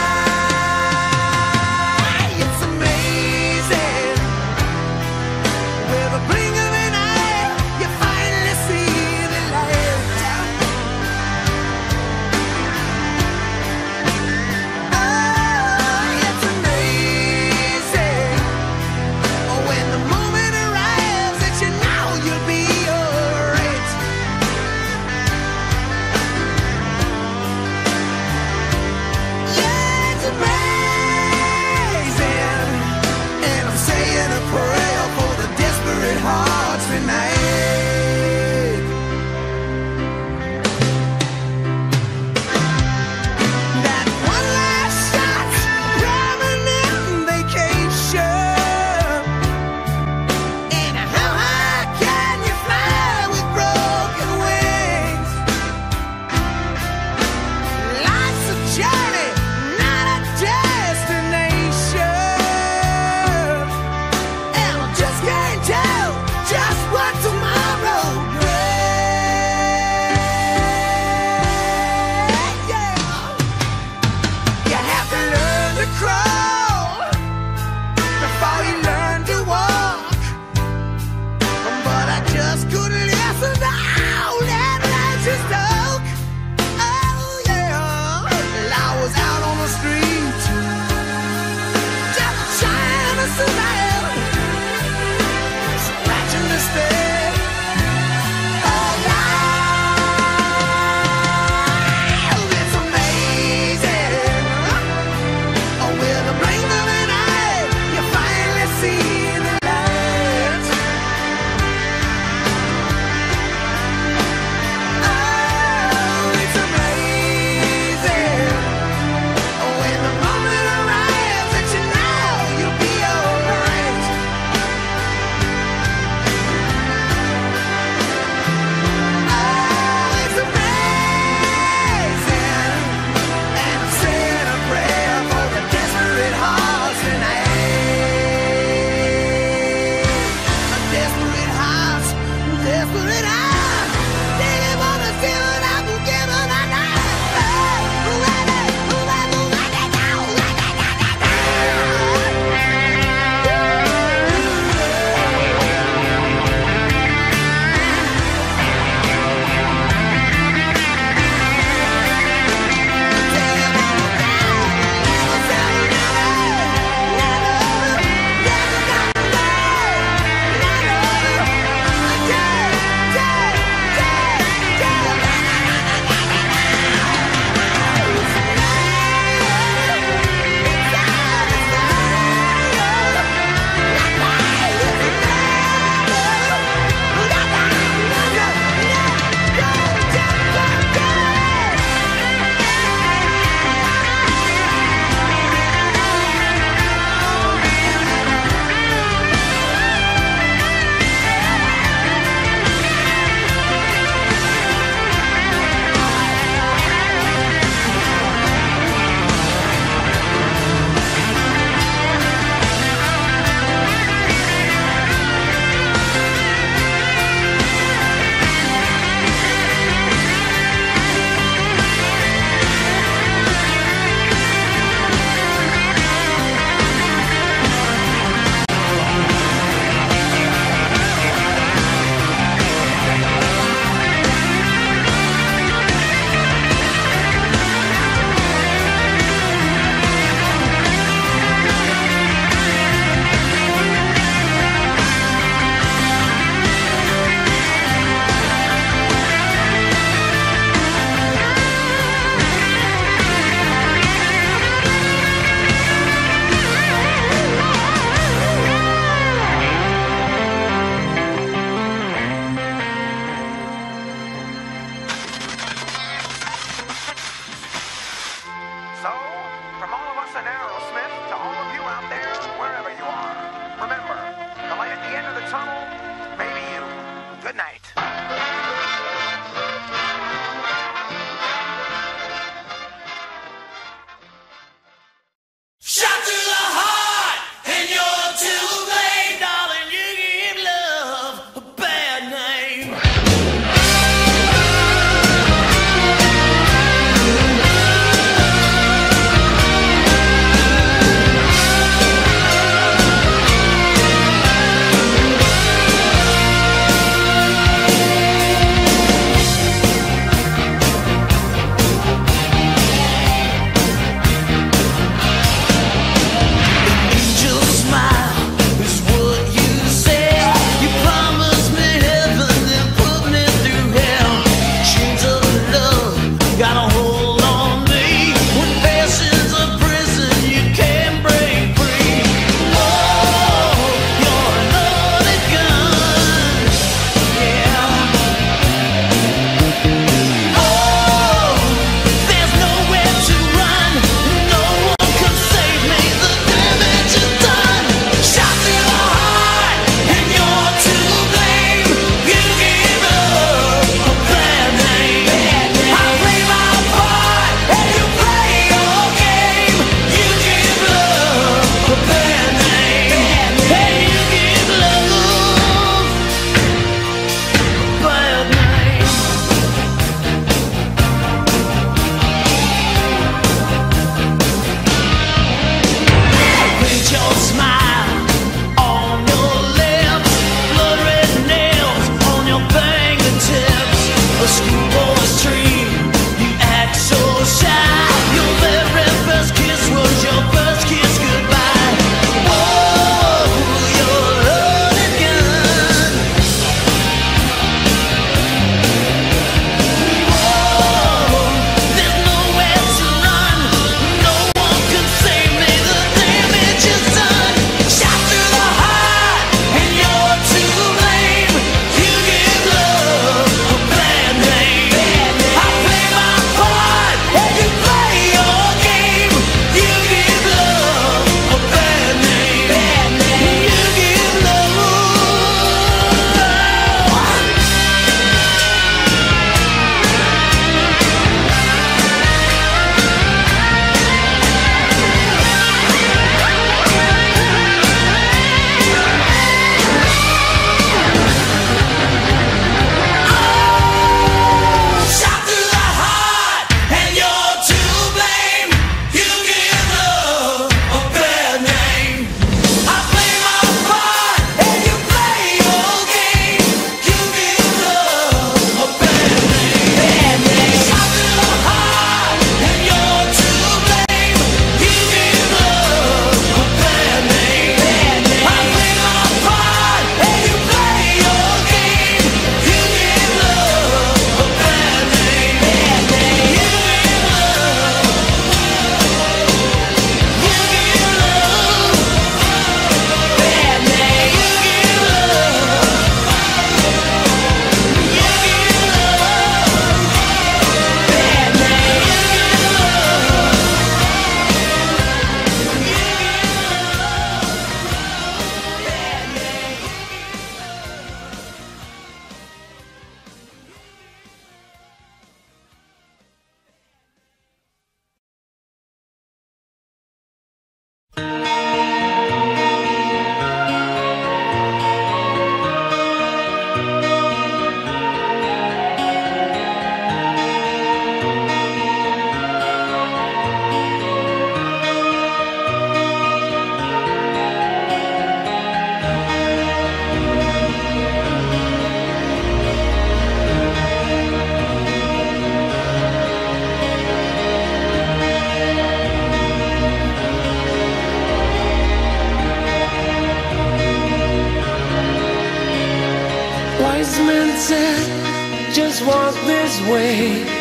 Wise men said, just walk this way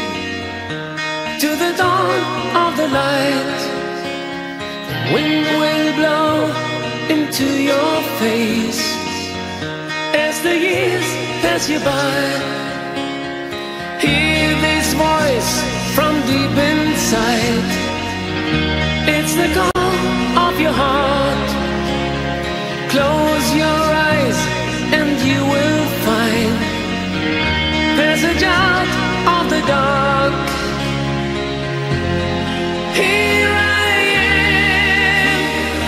to the dawn of the light. The wind will blow into your face as the years pass you by. Hear this voice from deep inside. It's the call of your heart. Close your eyes and you will find passage out of the dark. Here I am,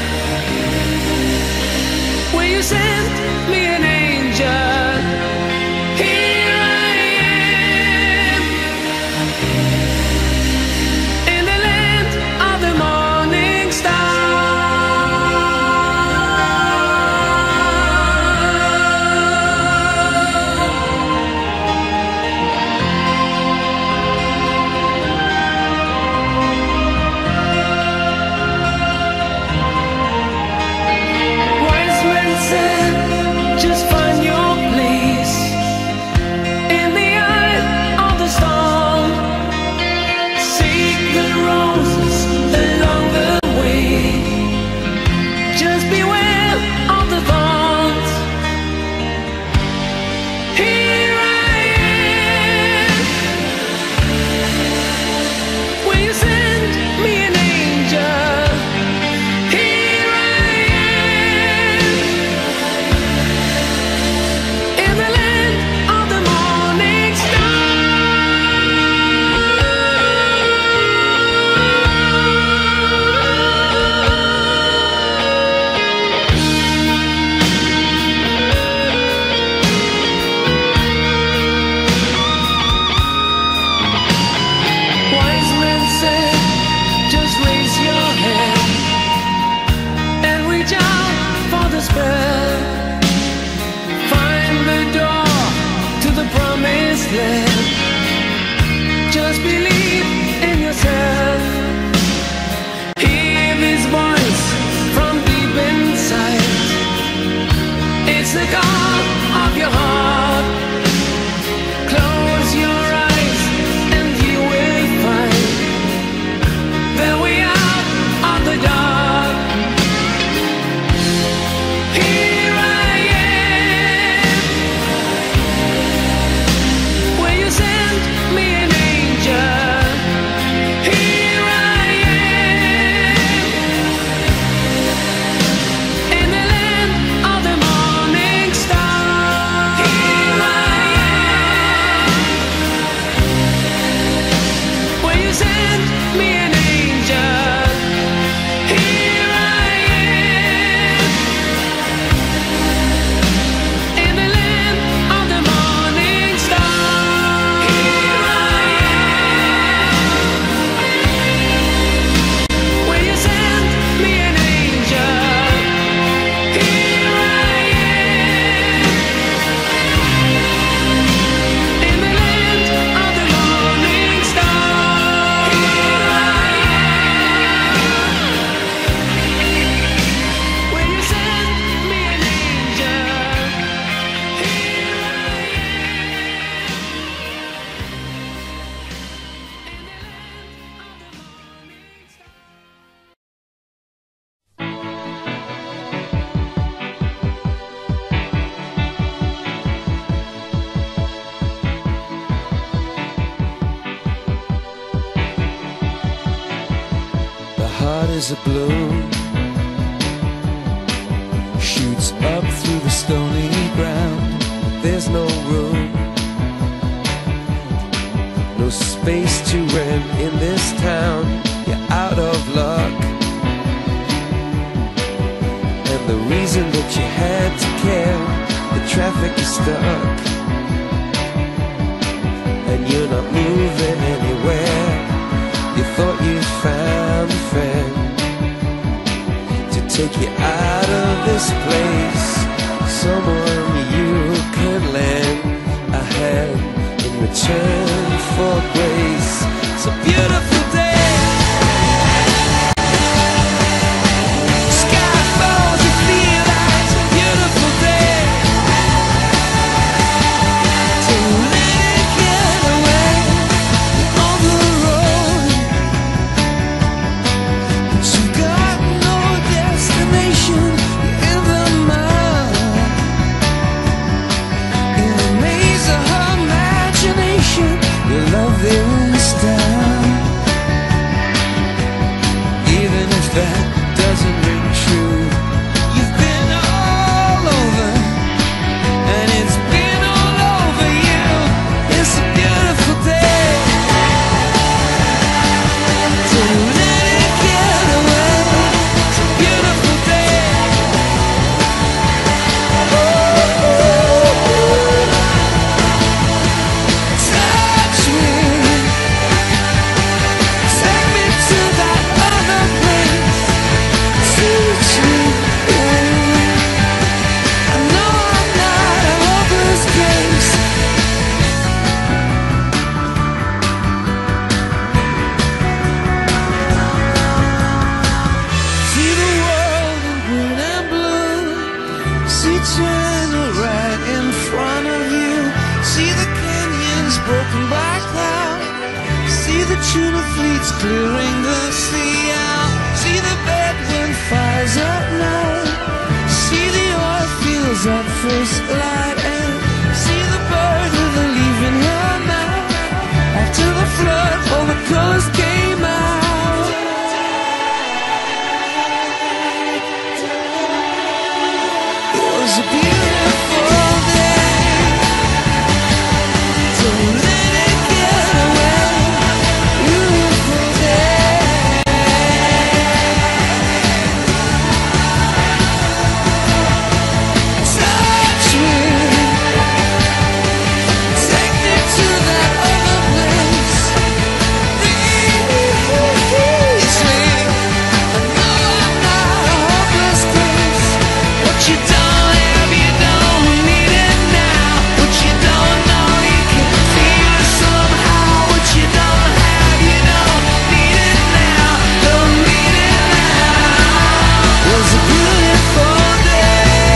where you sent me an angel. Here I am, in the land of the morning star. roses are blue, shoots up through the stony ground. There's no room, no space to rent in this town. You're out of luck, and the reason that you had to care, the traffic is stuck, and you're not moving anywhere. You thought you found a friend to take you out of this place, someone you can lend a hand in return for grace. It's a beautiful day. Sky falls, you feel like it's a beautiful day. Don't let it get away on the road, but you got no destination. You're in the mud, in the maze of her imagination. Your love is down, even if that doesn't ring true. You've been all over, and it's been all over you. It's a beautiful day. Don't let it get away. It's a beautiful day. Touch me, take me to that other place. Teach me, I know I'm not a hopeless case. See the world in green and blue, see China right in front of you, see the canyons broken by cloud, see the tuna fleets clearing the sea out, see the bedroom fires at night, see the oil fields at first light, and see the bird with a leaf in her mouth. After the flood, all the colors came out. It was a beautiful day. Don't let it get away. Beautiful day. Touch me, take me to that other place. Reach me, I know I'm not a hopeless case. What you don't have, you don't need it now. What you don't know, you can feel it somehow. What you don't have, you don't need it now. Don't need it now. It was a beautiful day.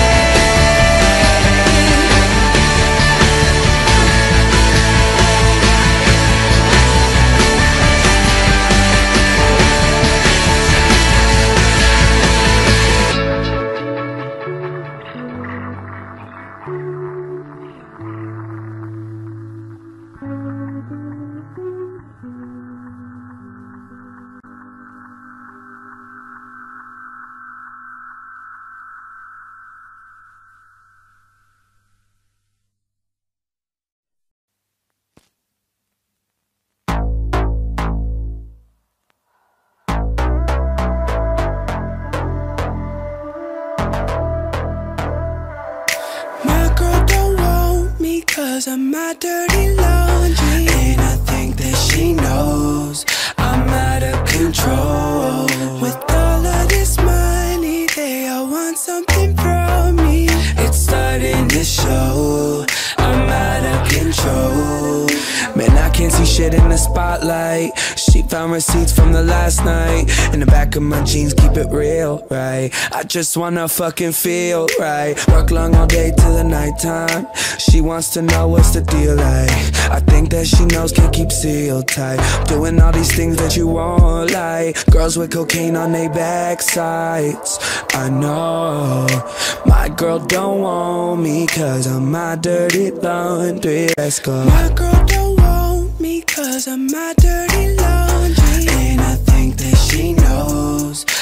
My girl don't want me 'cause of my dirty laundry, and I think that she knows I'm out of control. With all of this money, they all want something from me. It's starting to show I'm out of control. Man, I can't see shit in the spotlight. She found receipts from the last night. In the back of my jeans, keep it real, right? I just wanna fucking feel right. Work long all day till the nighttime. She wants to know what's the deal like. I think that she knows, can't keep sealed tight. Doing all these things that you won't like. Girls with cocaine on their backsides. I know my girl don't want me 'cause of my dirty laundry. Let's go. My girl don't want me 'cause of my dirty laundry, and I think that she knows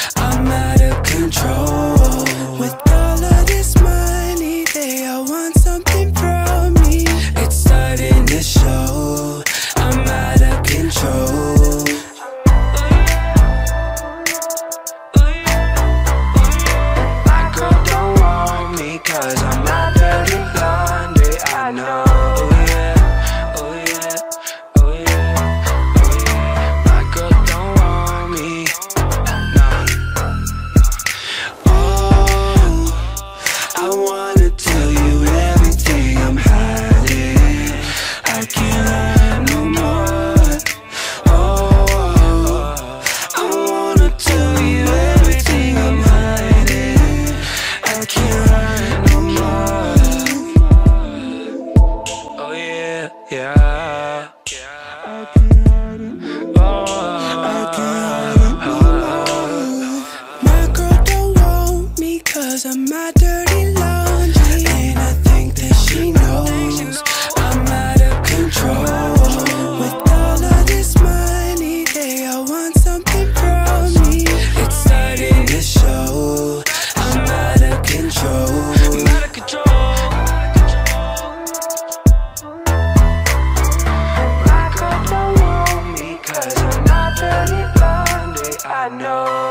I know.